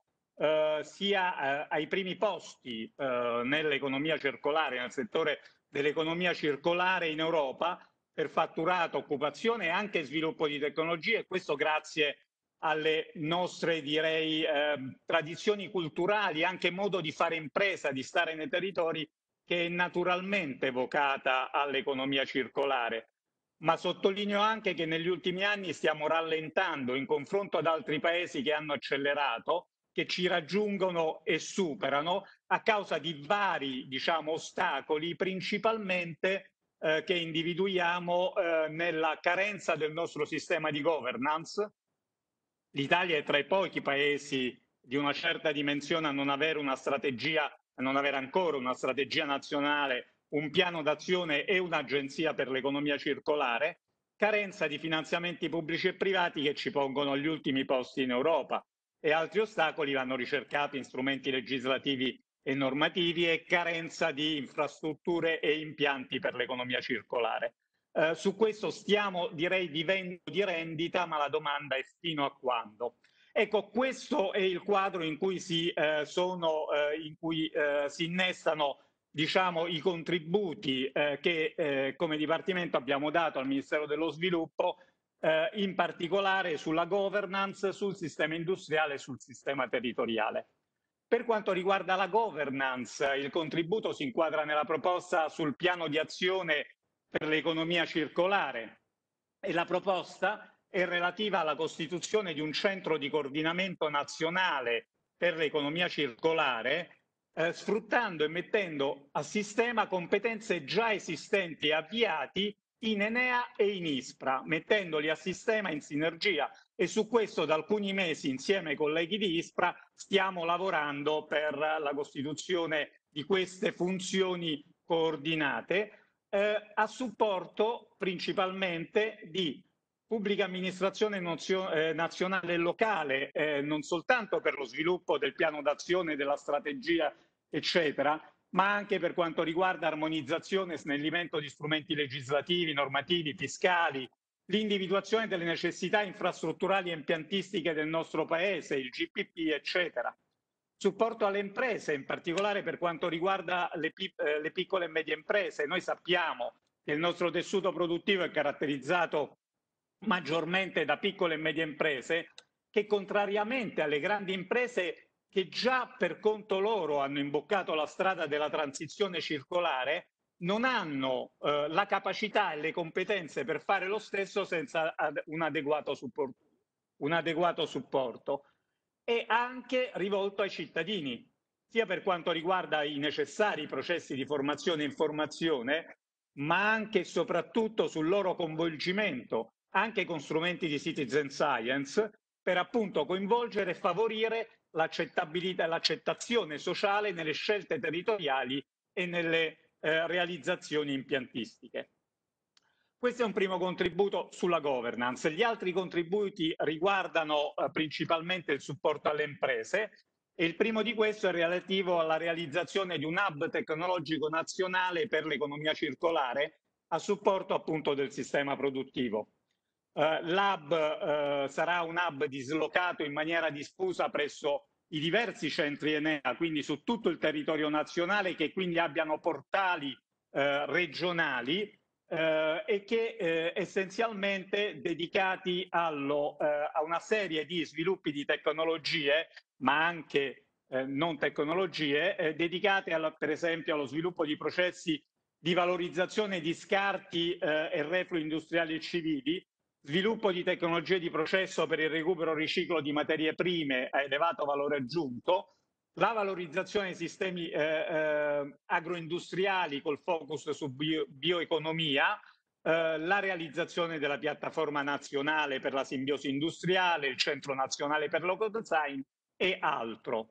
sia ai primi posti nell'economia circolare, nel settore dell'economia circolare in Europa, per fatturato, occupazione e anche sviluppo di tecnologie, e questo grazie alle nostre, direi, tradizioni culturali, anche modo di fare impresa, di stare nei territori, che è naturalmente vocata all'economia circolare. ma sottolineo anche che negli ultimi anni stiamo rallentando in confronto ad altri paesi che hanno accelerato, che ci raggiungono e superano a causa di vari, diciamo, ostacoli, principalmente che individuiamo nella carenza del nostro sistema di governance. L'Italia è tra i pochi paesi di una certa dimensione a non avere una strategia, a non avere ancora una strategia nazionale, un piano d'azione e un'agenzia per l'economia circolare, carenza di finanziamenti pubblici e privati che ci pongono agli ultimi posti in Europa, e altri ostacoli vanno ricercati in strumenti legislativi e normativi, e carenza di infrastrutture e impianti per l'economia circolare. Su questo stiamo, direi, vivendo di rendita, ma la domanda è fino a quando. Ecco, questo è il quadro in cui si innestano, diciamo, i contributi che come Dipartimento abbiamo dato al Ministero dello Sviluppo, in particolare sulla governance, sul sistema industriale e sul sistema territoriale. Per quanto riguarda la governance, il contributo si inquadra nella proposta sul piano di azione per l'economia circolare, e la proposta è relativa alla costituzione di un centro di coordinamento nazionale per l'economia circolare, sfruttando e mettendo a sistema competenze già esistenti e avviati in Enea e in ISPRA, mettendoli a sistema in sinergia, e su questo da alcuni mesi insieme ai colleghi di ISPRA stiamo lavorando per la costituzione di queste funzioni coordinate, a supporto principalmente di pubblica amministrazione nazionale e locale, non soltanto per lo sviluppo del piano d'azione, della strategia, eccetera, ma anche per quanto riguarda armonizzazione e snellimento di strumenti legislativi, normativi, fiscali, l'individuazione delle necessità infrastrutturali e impiantistiche del nostro Paese, il GPP, eccetera. Supporto alle imprese, in particolare per quanto riguarda le piccole e medie imprese. Noi sappiamo che il nostro tessuto produttivo è caratterizzato maggiormente da piccole e medie imprese che, contrariamente alle grandi imprese che già per conto loro hanno imboccato la strada della transizione circolare, non hanno la capacità e le competenze per fare lo stesso senza un adeguato supporto, e anche rivolto ai cittadini, sia per quanto riguarda i necessari processi di formazione e informazione, ma anche e soprattutto sul loro coinvolgimento, anche con strumenti di citizen science, per appunto coinvolgere e favorire l'accettabilità e l'accettazione sociale nelle scelte territoriali e nelle realizzazioni impiantistiche. Questo è un primo contributo sulla governance. Gli altri contributi riguardano principalmente il supporto alle imprese, e il primo di questo è relativo alla realizzazione di un hub tecnologico nazionale per l'economia circolare a supporto appunto del sistema produttivo. L'hub sarà un hub dislocato in maniera diffusa presso i diversi centri Enea, quindi su tutto il territorio nazionale, che quindi abbiano portali regionali e che essenzialmente dedicati a una serie di sviluppi di tecnologie, ma anche non tecnologie, dedicate per esempio allo sviluppo di processi di valorizzazione di scarti e reflui industriali e civili, sviluppo di tecnologie di processo per il recupero e riciclo di materie prime a elevato valore aggiunto, la valorizzazione dei sistemi agroindustriali col focus su bioeconomia, la realizzazione della piattaforma nazionale per la simbiosi industriale, il Centro Nazionale per l'Ecodesign e altro.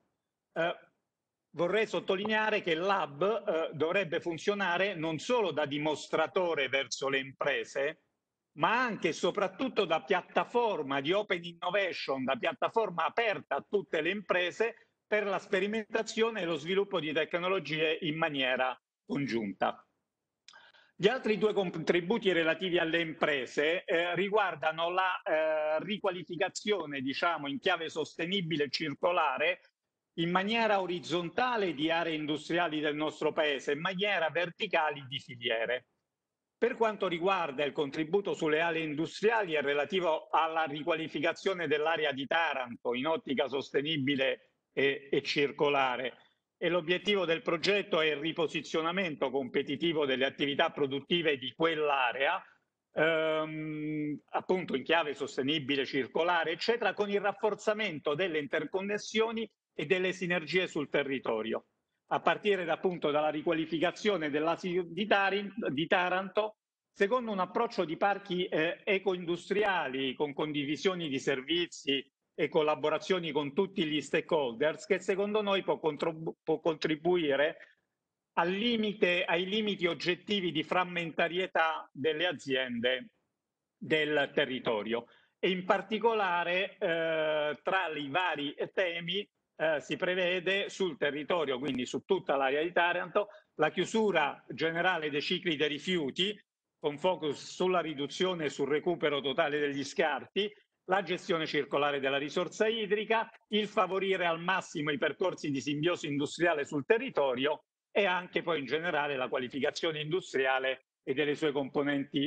Vorrei sottolineare che l'hub dovrebbe funzionare non solo da dimostratore verso le imprese, ma anche e soprattutto da piattaforma di open innovation, da piattaforma aperta a tutte le imprese per la sperimentazione e lo sviluppo di tecnologie in maniera congiunta. Gli altri due contributi relativi alle imprese riguardano la riqualificazione, diciamo, in chiave sostenibile e circolare, in maniera orizzontale di aree industriali del nostro Paese, in maniera verticale di filiere. Per quanto riguarda il contributo sulle aree industriali, è relativo alla riqualificazione dell'area di Taranto in ottica sostenibile e circolare, e l'obiettivo del progetto è il riposizionamento competitivo delle attività produttive di quell'area, appunto in chiave sostenibile, circolare, eccetera, con il rafforzamento delle interconnessioni e delle sinergie sul territorio, a partire appunto dalla riqualificazione dell'ASI di Taranto, secondo un approccio di parchi ecoindustriali con condivisioni di servizi e collaborazioni con tutti gli stakeholders, che secondo noi può contribuire ai limiti oggettivi di frammentarietà delle aziende del territorio. E in particolare tra i vari temi si prevede sul territorio, quindi su tutta l'area di Taranto, la chiusura generale dei cicli dei rifiuti, con focus sulla riduzione e sul recupero totale degli scarti, la gestione circolare della risorsa idrica, il favorire al massimo i percorsi di simbiosi industriale sul territorio e anche poi in generale la qualificazione industriale e delle sue componenti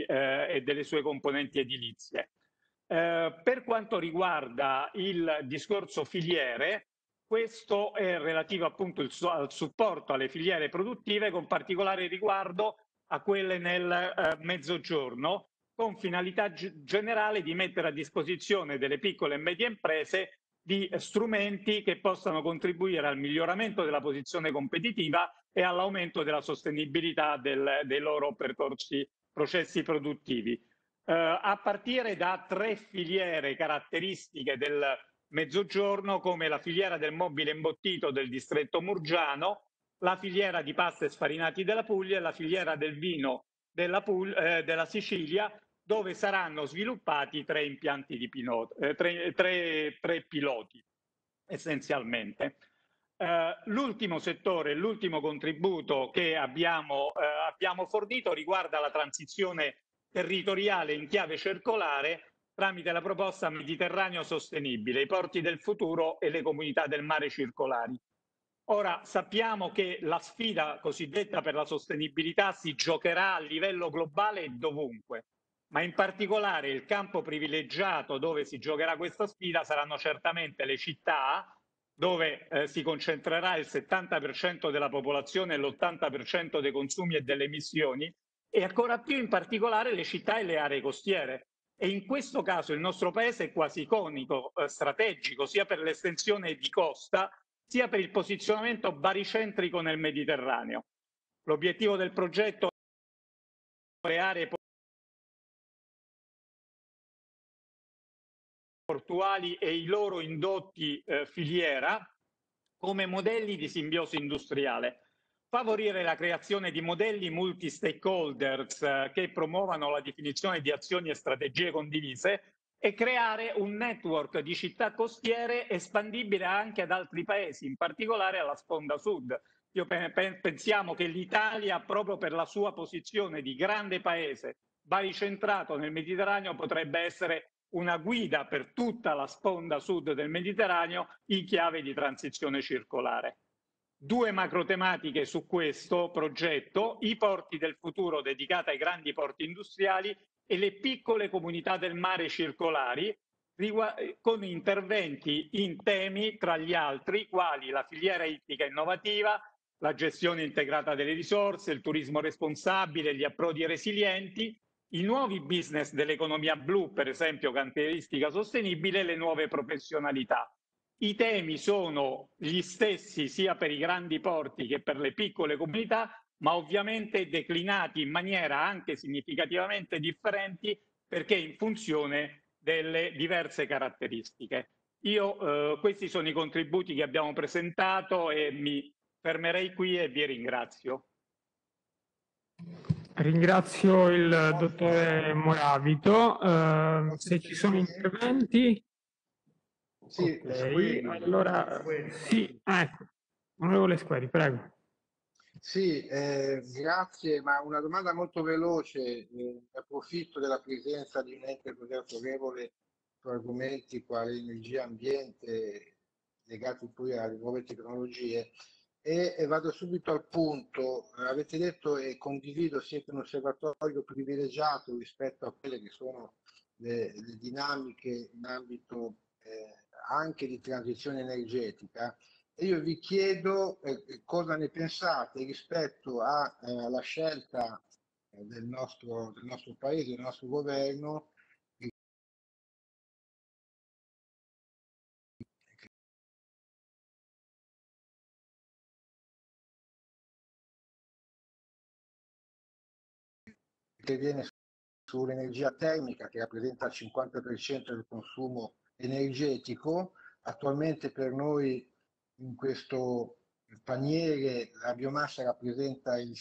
edilizie. Per quanto riguarda il discorso filiere, questo è relativo appunto al supporto alle filiere produttive, con particolare riguardo a quelle nel Mezzogiorno, con finalità generale di mettere a disposizione delle piccole e medie imprese di strumenti che possano contribuire al miglioramento della posizione competitiva e all'aumento della sostenibilità dei loro processi produttivi. A partire da 3 filiere caratteristiche del Mezzogiorno, come la filiera del mobile imbottito del distretto Murgiano, la filiera di pasta e sfarinati della Puglia e la filiera del vino della Sicilia, dove saranno sviluppati 3 impianti di tre piloti essenzialmente. L'ultimo settore, l'ultimo contributo che abbiamo fornito riguarda la transizione territoriale in chiave circolare tramite la proposta Mediterraneo Sostenibile, i porti del futuro e le comunità del mare circolari. Ora, sappiamo che la sfida cosiddetta per la sostenibilità si giocherà a livello globale e dovunque, ma in particolare il campo privilegiato dove si giocherà questa sfida saranno certamente le città, dove si concentrerà il 70% della popolazione e l'80% dei consumi e delle emissioni, e ancora più in particolare le città e le aree costiere. E in questo caso il nostro paese è quasi iconico, strategico, sia per l'estensione di costa, sia per il posizionamento baricentrico nel Mediterraneo. L'obiettivo del progetto è le aree portuali e i loro indotti filiera come modelli di simbiosi industriale. Favorire la creazione di modelli multi-stakeholders che promuovano la definizione di azioni e strategie condivise e creare un network di città costiere espandibile anche ad altri paesi, in particolare alla sponda sud. Pensiamo che l'Italia, proprio per la sua posizione di grande paese baricentrato nel Mediterraneo, potrebbe essere una guida per tutta la sponda sud del Mediterraneo in chiave di transizione circolare. 2 macro tematiche su questo progetto: i porti del futuro dedicati ai grandi porti industriali e le piccole comunità del mare circolari, con interventi in temi tra gli altri quali la filiera ittica innovativa, la gestione integrata delle risorse, il turismo responsabile, gli approdi resilienti, i nuovi business dell'economia blu, per esempio cantieristica sostenibile, e le nuove professionalità. I temi sono gli stessi sia per i grandi porti che per le piccole comunità, ma ovviamente declinati in maniera anche significativamente differenti, perché in funzione delle diverse caratteristiche. Questi sono i contributi che abbiamo presentato e mi fermerei qui e vi ringrazio. Ringrazio il dottore Moravito. Se ci sono interventi... Sì, okay. Allora, sì, ecco, onorevole Squeri, prego. Sì, grazie, ma una domanda molto veloce. Approfitto della presenza di un ente così autorevole su argomenti quali energia e ambiente legati poi alle nuove tecnologie e vado subito al punto. Avete detto e condivido, siete un osservatorio privilegiato rispetto a quelle che sono le dinamiche in ambito anche di transizione energetica. E io vi chiedo cosa ne pensate rispetto alla scelta del nostro paese, del nostro governo, che viene sull'energia termica, che rappresenta il 50% del consumo energetico. Attualmente per noi in questo paniere la biomassa rappresenta il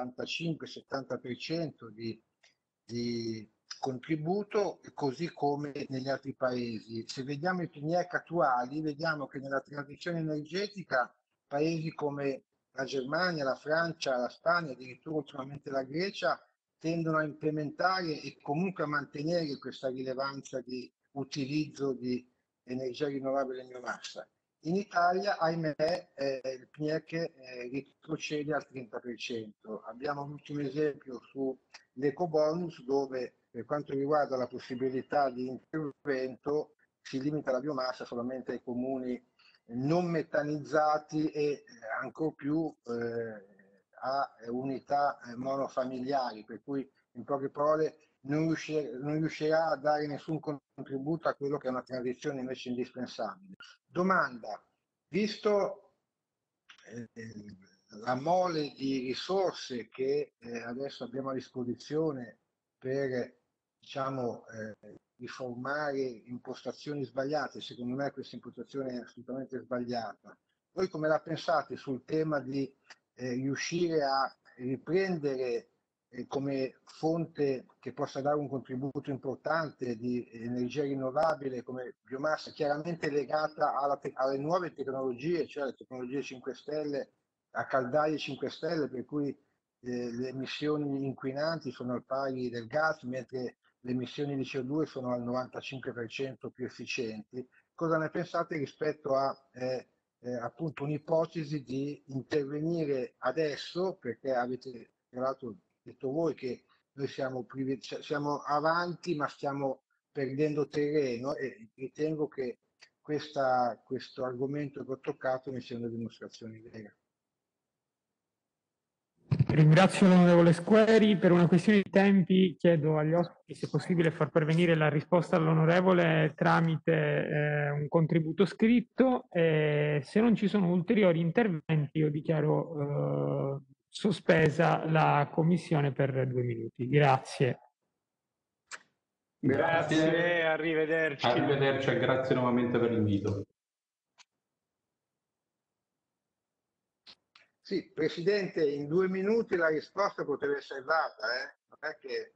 65-70% di contributo, così come negli altri paesi. Se vediamo i PNIEC attuali, vediamo che nella transizione energetica paesi come la Germania, la Francia, la Spagna, addirittura ultimamente la Grecia, tendono a implementare e comunque a mantenere questa rilevanza di utilizzo di energia rinnovabile e biomassa. In Italia, ahimè, il PNIEC retrocede al 30%. Abbiamo l'ultimo esempio sull'ecobonus, dove per quanto riguarda la possibilità di intervento si limita la biomassa solamente ai comuni non metanizzati e ancor più a unità monofamiliari, per cui in poche parole non riuscirà a dare nessun contributo a quello che è una transizione invece indispensabile. Domanda: visto la mole di risorse che adesso abbiamo a disposizione per, diciamo, riformare impostazioni sbagliate, secondo me questa impostazione è assolutamente sbagliata. Voi come la pensate sul tema di riuscire a riprendere come fonte che possa dare un contributo importante di energia rinnovabile come biomassa, chiaramente legata alle nuove tecnologie, cioè le tecnologie 5 Stelle, a caldaie 5 Stelle, per cui le emissioni inquinanti sono al pari del gas, mentre le emissioni di CO2 sono al 95% più efficienti. Cosa ne pensate rispetto a appunto un'ipotesi di intervenire adesso, perché avete tra l'altro detto voi che noi siamo avanti ma stiamo perdendo terreno, e ritengo che questo argomento che ho toccato mi sia una dimostrazione vera. Ringrazio l'onorevole Squeri. Per una questione di tempi chiedo agli ospiti se è possibile far pervenire la risposta all'onorevole tramite un contributo scritto. Se non ci sono ulteriori interventi, io dichiaro sospesa la commissione per 2 minuti. Grazie. Grazie, arrivederci. Arrivederci e grazie nuovamente per l'invito. Sì, Presidente, in 2 minuti la risposta poteva essere data, non è che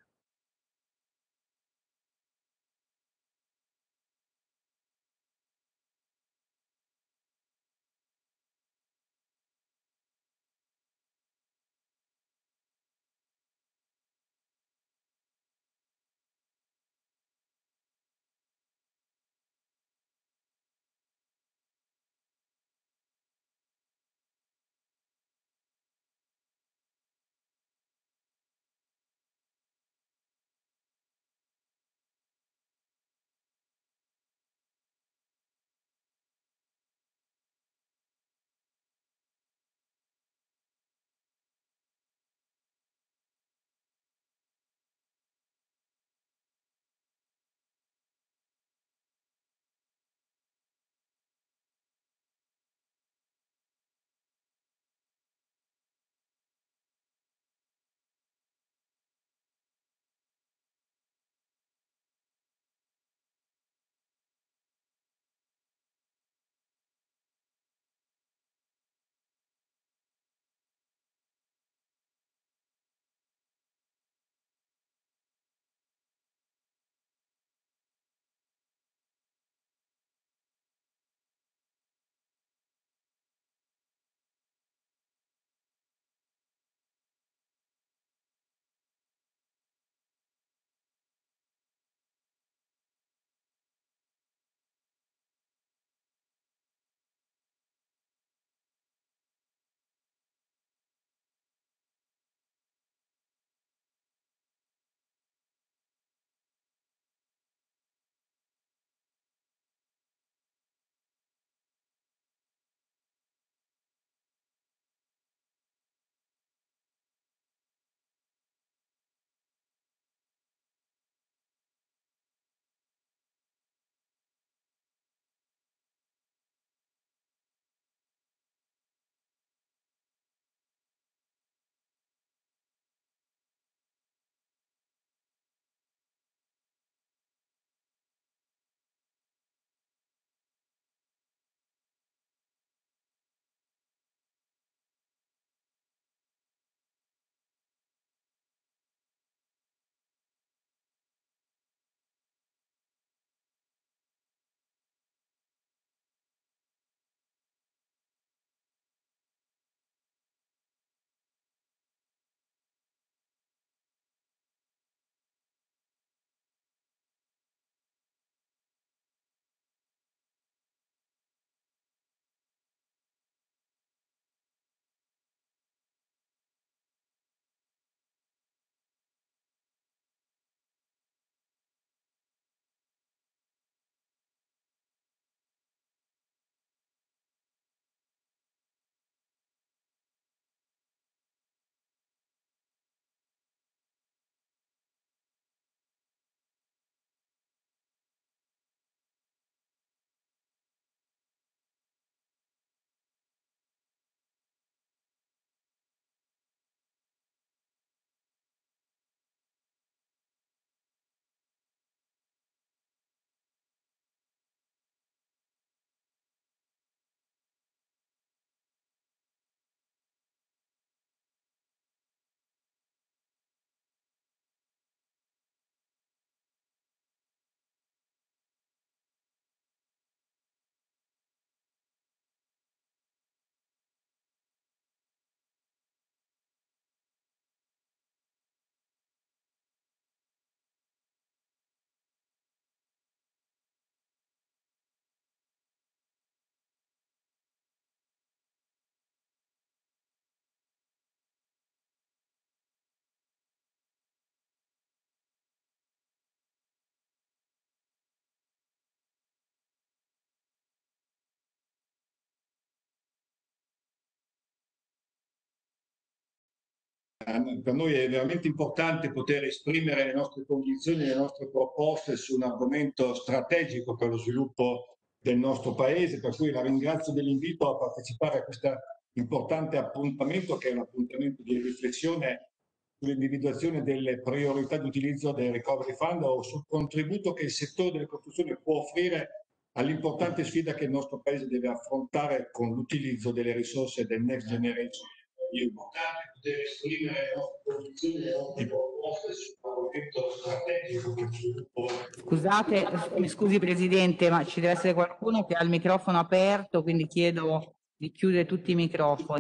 Per noi è veramente importante poter esprimere le nostre convinzioni, le nostre proposte su un argomento strategico per lo sviluppo del nostro Paese, per cui la ringrazio dell'invito a partecipare a questo importante appuntamento, che è un appuntamento di riflessione sull'individuazione delle priorità di utilizzo del Recovery Fund o sul contributo che il settore delle costruzioni può offrire all'importante sfida che il nostro Paese deve affrontare con l'utilizzo delle risorse del Next Generation. È importante poter esprimere le nostre posizioni e le nostre proposte su un argomento strategico per il sviluppo. Scusate, mi scusi Presidente, ma ci deve essere qualcuno che ha il microfono aperto, quindi chiedo di chiudere tutti i microfoni.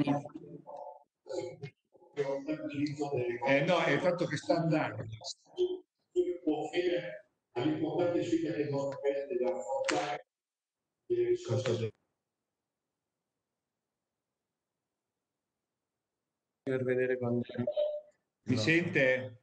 No, è il fatto che sta andando. Può offrire all'importante sfida che il nostro Paese deve affrontare. Per vedere quando... Mi sente?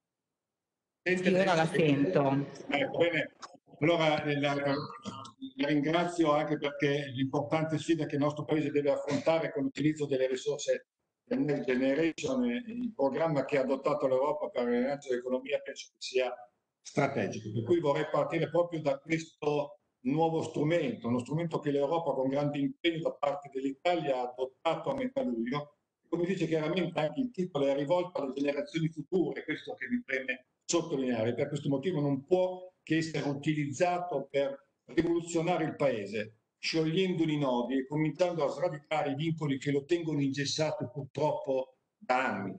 Sì, ora la sento. Bene. Allora la ringrazio anche perché l'importante sfida che il nostro Paese deve affrontare con l'utilizzo delle risorse del Next Generation, il programma che ha adottato l'Europa per il rilancio dell'economia, penso che sia strategico. Per cui vorrei partire proprio da questo nuovo strumento, uno strumento che l'Europa con grande impegno da parte dell'Italia ha adottato a metà luglio. Come dice chiaramente anche il titolo, è rivolto alle generazioni future, questo che mi preme sottolineare. Per questo motivo non può che essere utilizzato per rivoluzionare il Paese, sciogliendo i nodi e cominciando a sradicare i vincoli che lo tengono ingessato purtroppo da anni.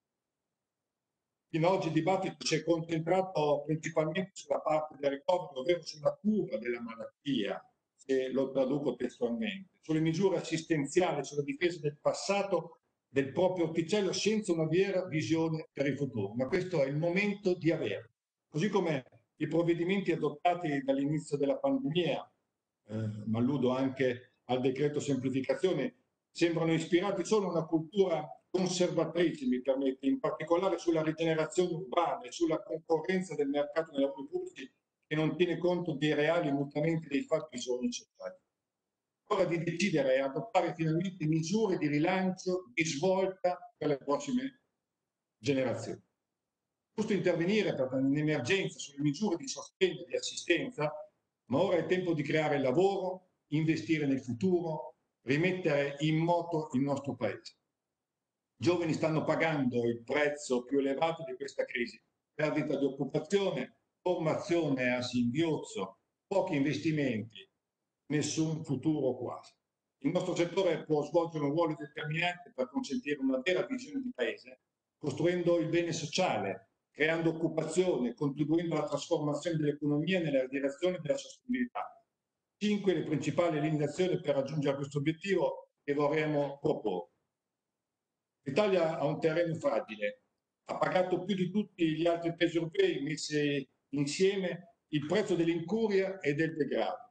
Fino ad oggi il dibattito si è concentrato principalmente sulla parte del ricovero, ovvero sulla cura della malattia, se lo traduco testualmente, sulle misure assistenziali, sulla difesa del passato del proprio orticello senza una vera visione per il futuro. Ma questo è il momento di avere. Così come i provvedimenti adottati dall'inizio della pandemia, ma alludo anche al decreto semplificazione, sembrano ispirati solo a una cultura conservatrice, mi permette, in particolare sulla rigenerazione urbana e sulla concorrenza del mercato nei lavori pubblici che non tiene conto dei reali mutamenti dei fabbisogni sociali. Ora di decidere e adottare finalmente misure di rilancio, di svolta per le prossime generazioni. Giusto intervenire per un'emergenza sulle misure di sostegno e di assistenza, ma ora è tempo di creare lavoro, investire nel futuro, rimettere in moto il nostro Paese. I giovani stanno pagando il prezzo più elevato di questa crisi, perdita di occupazione, formazione a singhiozzo, pochi investimenti, nessun futuro quasi. Il nostro settore può svolgere un ruolo determinante per consentire una vera visione di Paese, costruendo il bene sociale, creando occupazione, contribuendo alla trasformazione dell'economia nella direzione della sostenibilità. 5 le principali linee d'azione per raggiungere questo obiettivo che vorremmo proporre. L'Italia ha un terreno fragile, ha pagato più di tutti gli altri paesi europei messi insieme il prezzo dell'incuria e del degrado.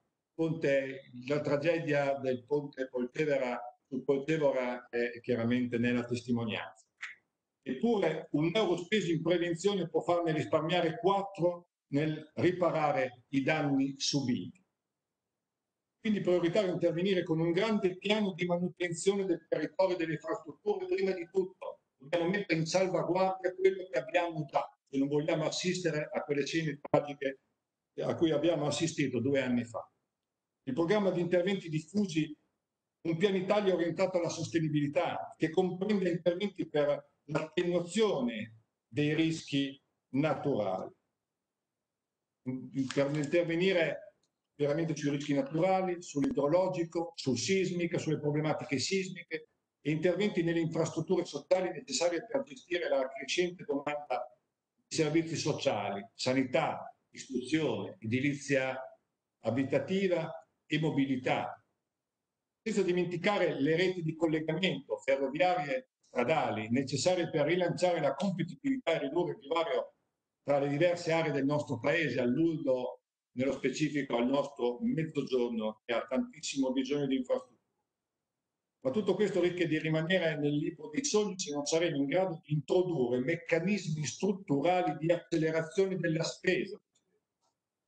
La tragedia del ponte Poltevera su Poltevera è chiaramente nella testimonianza. Eppure un euro speso in prevenzione può farne risparmiare 4 nel riparare i danni subiti. Quindi è prioritario intervenire con un grande piano di manutenzione del territorio e delle infrastrutture. Prima di tutto dobbiamo mettere in salvaguardia quello che abbiamo già, se non vogliamo assistere a quelle scene tragiche a cui abbiamo assistito 2 anni fa. Il programma di interventi diffusi, un piano Italia orientato alla sostenibilità, che comprende interventi per l'attenuazione dei rischi naturali, per intervenire veramente sui rischi naturali, sull'idrologico, sul sismico, sulle problematiche sismiche e interventi nelle infrastrutture sociali necessarie per gestire la crescente domanda di servizi sociali, sanità, istruzione, edilizia abitativa e mobilità, senza dimenticare le reti di collegamento ferroviarie e stradali necessarie per rilanciare la competitività e ridurre il divario tra le diverse aree del nostro Paese, alludo nello specifico al nostro mezzogiorno che ha tantissimo bisogno di infrastrutture. Ma tutto questo rischia di rimanere nel libro dei sogni se non saremo in grado di introdurre meccanismi strutturali di accelerazione della spesa,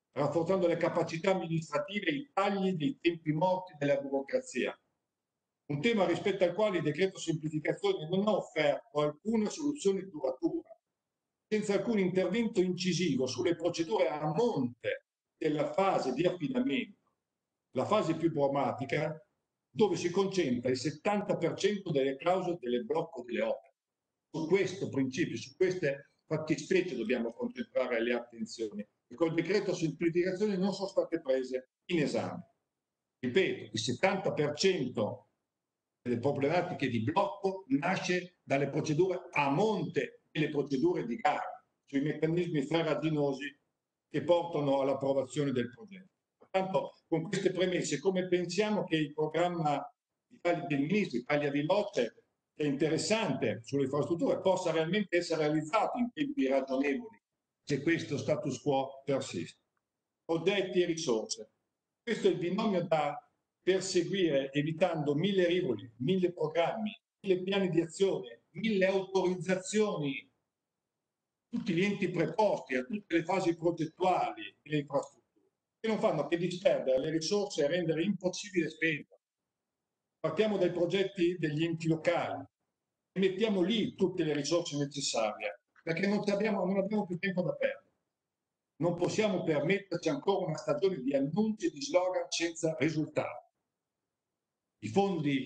rafforzando le capacità amministrative e i tagli dei tempi morti della burocrazia. Un tema rispetto al quale il decreto semplificazione non ha offerto alcuna soluzione duratura, senza alcun intervento incisivo sulle procedure a monte della fase di affidamento, la fase più drammatica, dove si concentra il 70% delle clausole del blocco delle opere. Su questo principio, su queste fattispecie dobbiamo concentrare le attenzioni e col decreto semplificazione non sono state prese in esame. Ripeto, il 70% delle problematiche di blocco nasce dalle procedure a monte delle procedure di gara, sui meccanismi farraginosi che portano all'approvazione del progetto. Pertanto, con queste premesse, come pensiamo che il programma del Ministro Italia Veloce, che è interessante sulle infrastrutture, possa realmente essere realizzato in tempi ragionevoli se questo status quo persiste? Progetti e risorse. Questo è il binomio da perseguire evitando 1000 rivoli, 1000 programmi, 1000 piani di azione, 1000 autorizzazioni, tutti gli enti preposti a tutte le fasi progettuali delle infrastrutture, che non fanno che disperdere le risorse e rendere impossibile spendere. Partiamo dai progetti degli enti locali e mettiamo lì tutte le risorse necessarie, perché non abbiamo più tempo da perdere. Non possiamo permetterci ancora una stagione di annunci e di slogan senza risultati. I fondi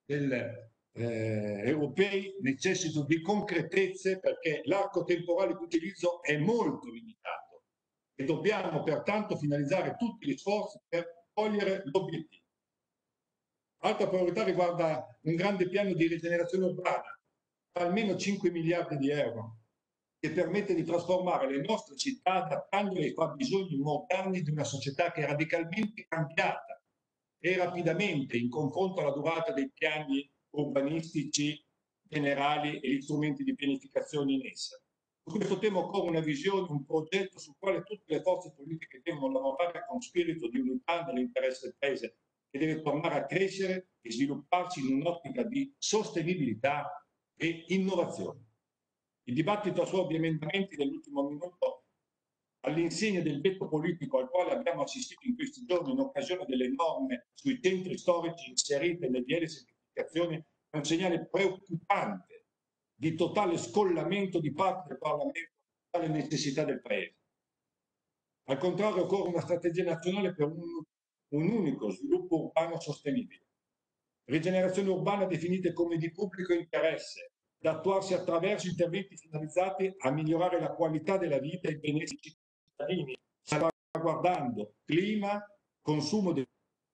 europei necessitano di concretezze perché l'arco temporale di utilizzo è molto limitato e dobbiamo pertanto finalizzare tutti gli sforzi per cogliere l'obiettivo. Altra priorità riguarda un grande piano di rigenerazione urbana, almeno 5 miliardi di euro, che permette di trasformare le nostre città adattandole ai fabbisogni moderni di una società che è radicalmente cambiata e rapidamente in confronto alla durata dei piani urbanistici generali e gli strumenti di pianificazione in essa. Su questo tema occorre una visione, un progetto sul quale tutte le forze politiche devono lavorare con spirito di unità nell'interesse del Paese, che deve tornare a crescere e svilupparsi in un'ottica di sostenibilità e innovazione. Il dibattito su emendamenti dell'ultimo minuto, all'insegna del veto politico al quale abbiamo assistito in questi giorni in occasione delle norme sui centri storici inserite nel DL semplificazione, è un segnale preoccupante di totale scollamento di parte del Parlamento dalle necessità del Paese. Al contrario, occorre una strategia nazionale per un unico sviluppo urbano sostenibile. Rigenerazione urbana definita come di pubblico interesse, da attuarsi attraverso interventi finalizzati a migliorare la qualità della vita e il benessere dei cittadini, salvaguardando clima, consumo del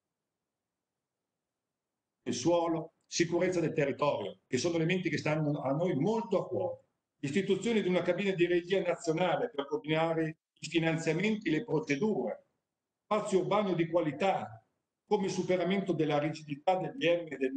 suolo, sicurezza del territorio, che sono elementi che stanno a noi molto a cuore. Istituzione di una cabina di regia nazionale per coordinare i finanziamenti e le procedure, spazio urbano di qualità, come il superamento della rigidità del DM del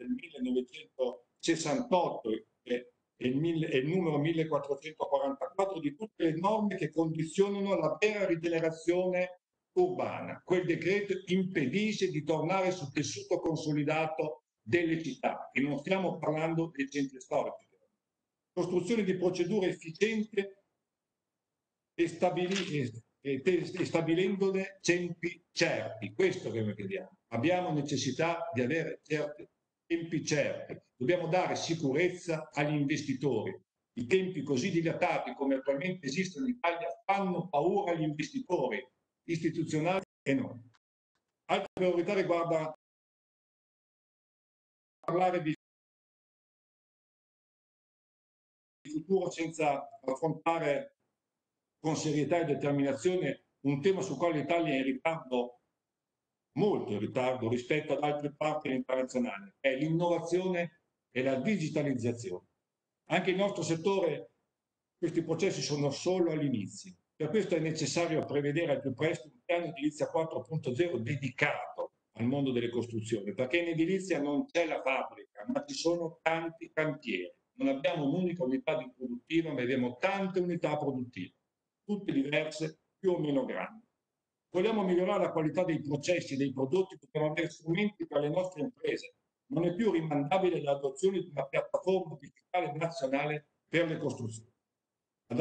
1968 e il numero 1444 di tutte le norme che condizionano la vera rigenerazione urbana. Quel decreto impedisce di tornare sul tessuto consolidato delle città e non stiamo parlando dei centri storici. Costruzione di procedure efficienti e stabilendone tempi certi. Questo che noi chiediamo. Abbiamo necessità di avere certi tempi certi. Dobbiamo dare sicurezza agli investitori. I tempi così dilatati come attualmente esistono in Italia fanno paura agli investitori istituzionali e non. Altra priorità riguarda parlare di futuro senza affrontare con serietà e determinazione un tema sul quale l'Italia è in ritardo, molto in ritardo rispetto ad altre parti internazionali, è l'innovazione e la digitalizzazione. Anche il nostro settore, questi processi sono solo all'inizio. Per questo è necessario prevedere al più presto un piano edilizia 4.0 dedicato al mondo delle costruzioni, perché in edilizia non c'è la fabbrica, ma ci sono tanti cantieri. Non abbiamo un'unica unità produttiva, ma abbiamo tante unità produttive, tutte diverse, più o meno grandi. Vogliamo migliorare la qualità dei processi, dei prodotti, dobbiamo avere strumenti per le nostre imprese. Non è più rimandabile l'adozione di una piattaforma digitale nazionale per le costruzioni.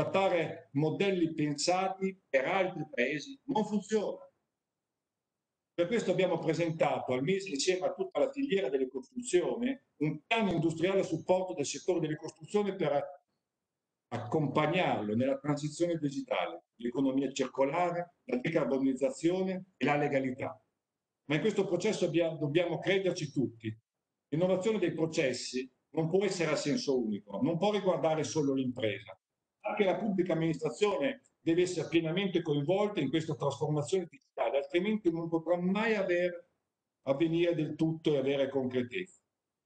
Adattare modelli pensati per altri paesi non funziona. Per questo abbiamo presentato al MISE, insieme a tutta la filiera delle costruzioni, un piano industriale a supporto del settore delle costruzioni per accompagnarlo nella transizione digitale, l'economia circolare, la decarbonizzazione e la legalità. Ma in questo processo dobbiamo crederci tutti. L'innovazione dei processi non può essere a senso unico, non può riguardare solo l'impresa. Anche la pubblica amministrazione deve essere pienamente coinvolta in questa trasformazione digitale, altrimenti non potrà mai avvenire del tutto e avere concretezza.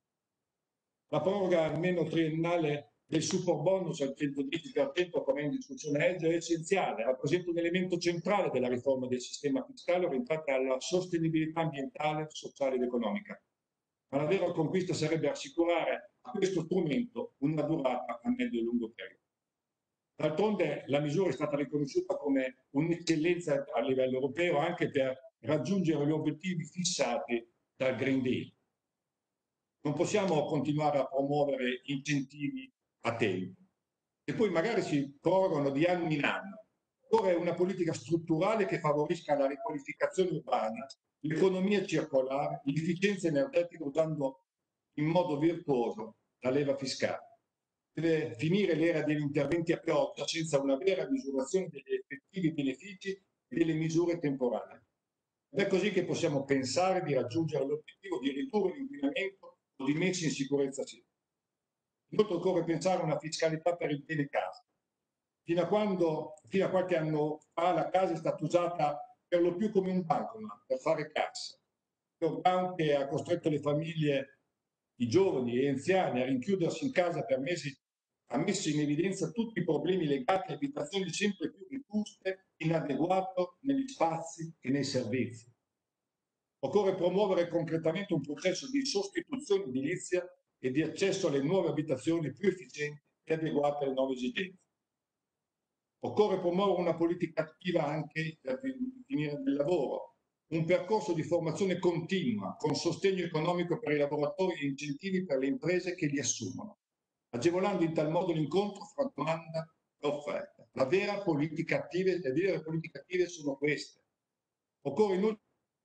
La proroga almeno triennale del superbonus al 110% come in discussione è essenziale, rappresenta un elemento centrale della riforma del sistema fiscale orientata alla sostenibilità ambientale, sociale ed economica. Ma la vera conquista sarebbe assicurare a questo strumento una durata a medio e lungo periodo. D'altronde la misura è stata riconosciuta come un'eccellenza a livello europeo anche per raggiungere gli obiettivi fissati dal Green Deal. Non possiamo continuare a promuovere incentivi a tempo e poi magari si prorogano di anno in anno. Occorre una politica strutturale che favorisca la riqualificazione urbana, l'economia circolare, l'efficienza energetica usando in modo virtuoso la leva fiscale. Deve finire l'era degli interventi a pioggia senza una vera misurazione degli effettivi benefici e delle misure temporanee. Ed è così che possiamo pensare di raggiungere l'obiettivo di ridurre l'inquinamento o di messa in sicurezza civile. Inoltre occorre pensare a una fiscalità per il bene casa. Fino a qualche anno fa la casa è stata usata per lo più come un bancomat per fare cassa. Il lockdown che ha costretto le famiglie, i giovani e anziani a rinchiudersi in casa per mesi ha messo in evidenza tutti i problemi legati a abitazioni sempre più vetuste, inadeguate negli spazi e nei servizi. Occorre promuovere concretamente un processo di sostituzione edilizia e di accesso alle nuove abitazioni più efficienti e adeguate alle nuove esigenze. Occorre promuovere una politica attiva anche per finire del lavoro, un percorso di formazione continua con sostegno economico per i lavoratori e incentivi per le imprese che li assumono, agevolando in tal modo l'incontro fra domanda e offerta. Le vere politiche attive sono queste. Occorre inoltre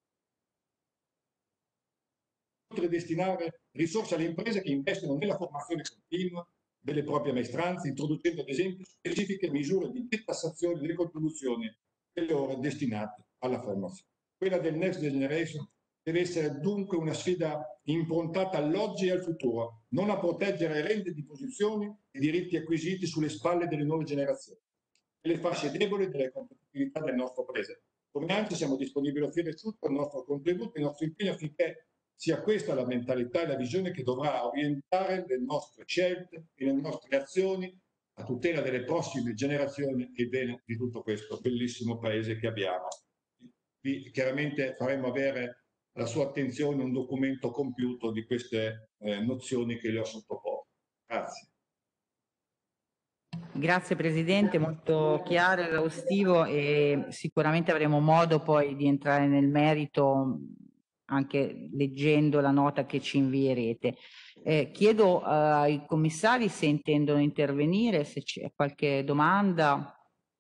destinare risorse alle imprese che investono nella formazione continua delle proprie maestranze, introducendo ad esempio specifiche misure di detassazione delle contribuzioni delle ore destinate alla formazione. Quella del Next Generation deve essere dunque una sfida improntata all'oggi e al futuro, non a proteggere rende di posizioni e diritti acquisiti sulle spalle delle nuove generazioni e le fasce deboli delle competitività del nostro paese. Come ANCI siamo disponibili a offrire tutto il nostro contributo e il nostro impegno affinché sia questa la mentalità e la visione che dovrà orientare le nostre scelte e le nostre azioni a tutela delle prossime generazioni e bene di tutto questo bellissimo paese che abbiamo. Chiaramente faremo avere alla sua attenzione un documento compiuto di queste nozioni che le ho sottoposto. Grazie. Grazie Presidente, molto chiaro e esaustivo e sicuramente avremo modo poi di entrare nel merito anche leggendo la nota che ci invierete. Chiedo ai commissari se intendono intervenire, se c'è qualche domanda.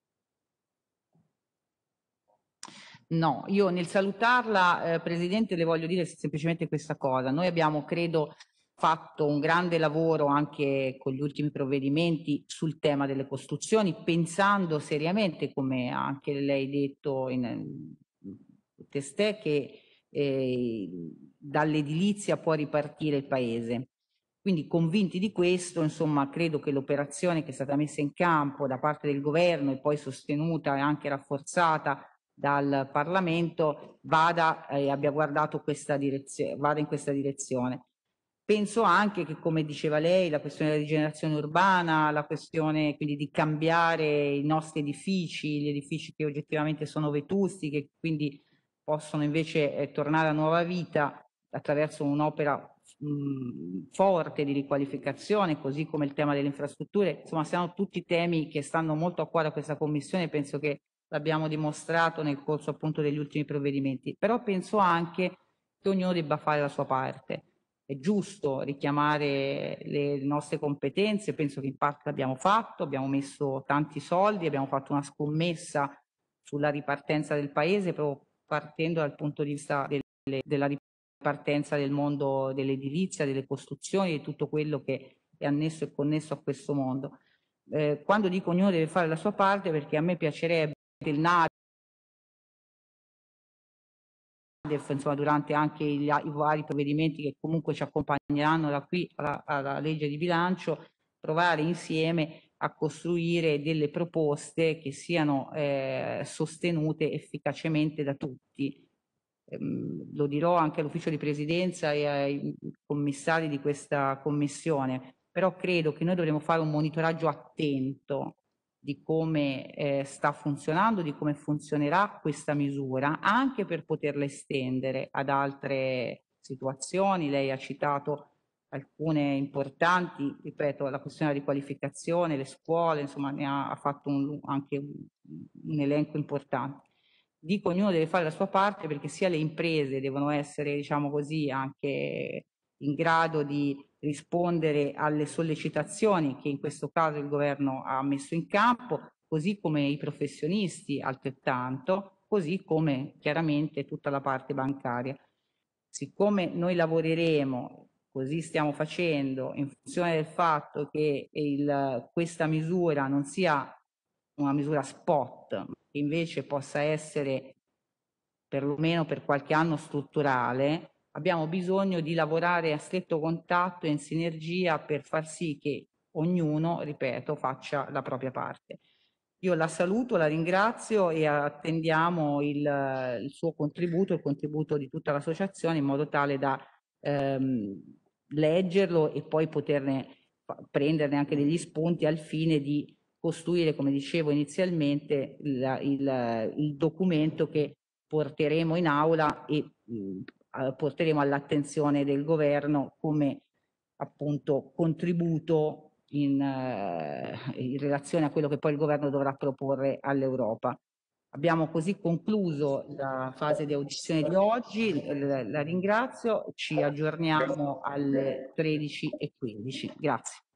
No, io nel salutarla, Presidente, le voglio dire semplicemente questa cosa. Noi abbiamo, credo, fatto un grande lavoro anche con gli ultimi provvedimenti sul tema delle costruzioni, pensando seriamente, come ha anche lei detto in testè, che dall'edilizia può ripartire il Paese. Quindi convinti di questo, insomma, credo che l'operazione che è stata messa in campo da parte del governo e poi sostenuta e anche rafforzata dal Parlamento vada abbia guardato questa direzione, vada in questa direzione. Penso anche che, come diceva lei, la questione della rigenerazione urbana, la questione quindi di cambiare i nostri edifici, gli edifici che oggettivamente sono vetusti, che quindi possono invece tornare a nuova vita attraverso un'opera forte di riqualificazione, così come il tema delle infrastrutture, insomma siano tutti temi che stanno molto a cuore a questa Commissione, penso che l'abbiamo dimostrato nel corso appunto degli ultimi provvedimenti, però penso anche che ognuno debba fare la sua parte. È giusto richiamare le nostre competenze, penso che in parte l'abbiamo fatto, abbiamo messo tanti soldi, abbiamo fatto una scommessa sulla ripartenza del Paese proprio partendo dal punto di vista della ripartenza del mondo dell'edilizia, delle costruzioni, di tutto quello che è annesso e connesso a questo mondo. Quando dico ognuno deve fare la sua parte, perché a me piacerebbe il NADEF, insomma, durante anche i vari provvedimenti che comunque ci accompagneranno da qui alla legge di bilancio, provare insieme a costruire delle proposte che siano sostenute efficacemente da tutti. Lo dirò anche all'ufficio di presidenza e ai commissari di questa commissione, però credo che noi dovremo fare un monitoraggio attento di come sta funzionando, di come funzionerà questa misura, anche per poterla estendere ad altre situazioni. Lei ha citato alcune importanti, ripeto, la questione della riqualificazione, le scuole, insomma ne ha fatto anche un elenco importante. Dico ognuno deve fare la sua parte, perché sia le imprese devono essere, diciamo così, anche in grado di rispondere alle sollecitazioni che in questo caso il governo ha messo in campo, così come i professionisti altrettanto, così come chiaramente tutta la parte bancaria. Siccome noi lavoreremo, così stiamo facendo, in funzione del fatto che questa misura non sia una misura spot, che invece possa essere perlomeno per qualche anno strutturale, abbiamo bisogno di lavorare a stretto contatto e in sinergia per far sì che ognuno, ripeto, faccia la propria parte. Io la saluto, la ringrazio e attendiamo il suo contributo, il contributo di tutta l'associazione, in modo tale da leggerlo e poi prenderne anche degli spunti al fine di costruire, come dicevo inizialmente, il documento che porteremo in aula e porteremo all'attenzione del governo come appunto contributo in relazione a quello che poi il governo dovrà proporre all'Europa. Abbiamo così concluso la fase di audizione di oggi, la ringrazio, ci aggiorniamo alle 13:15. Grazie.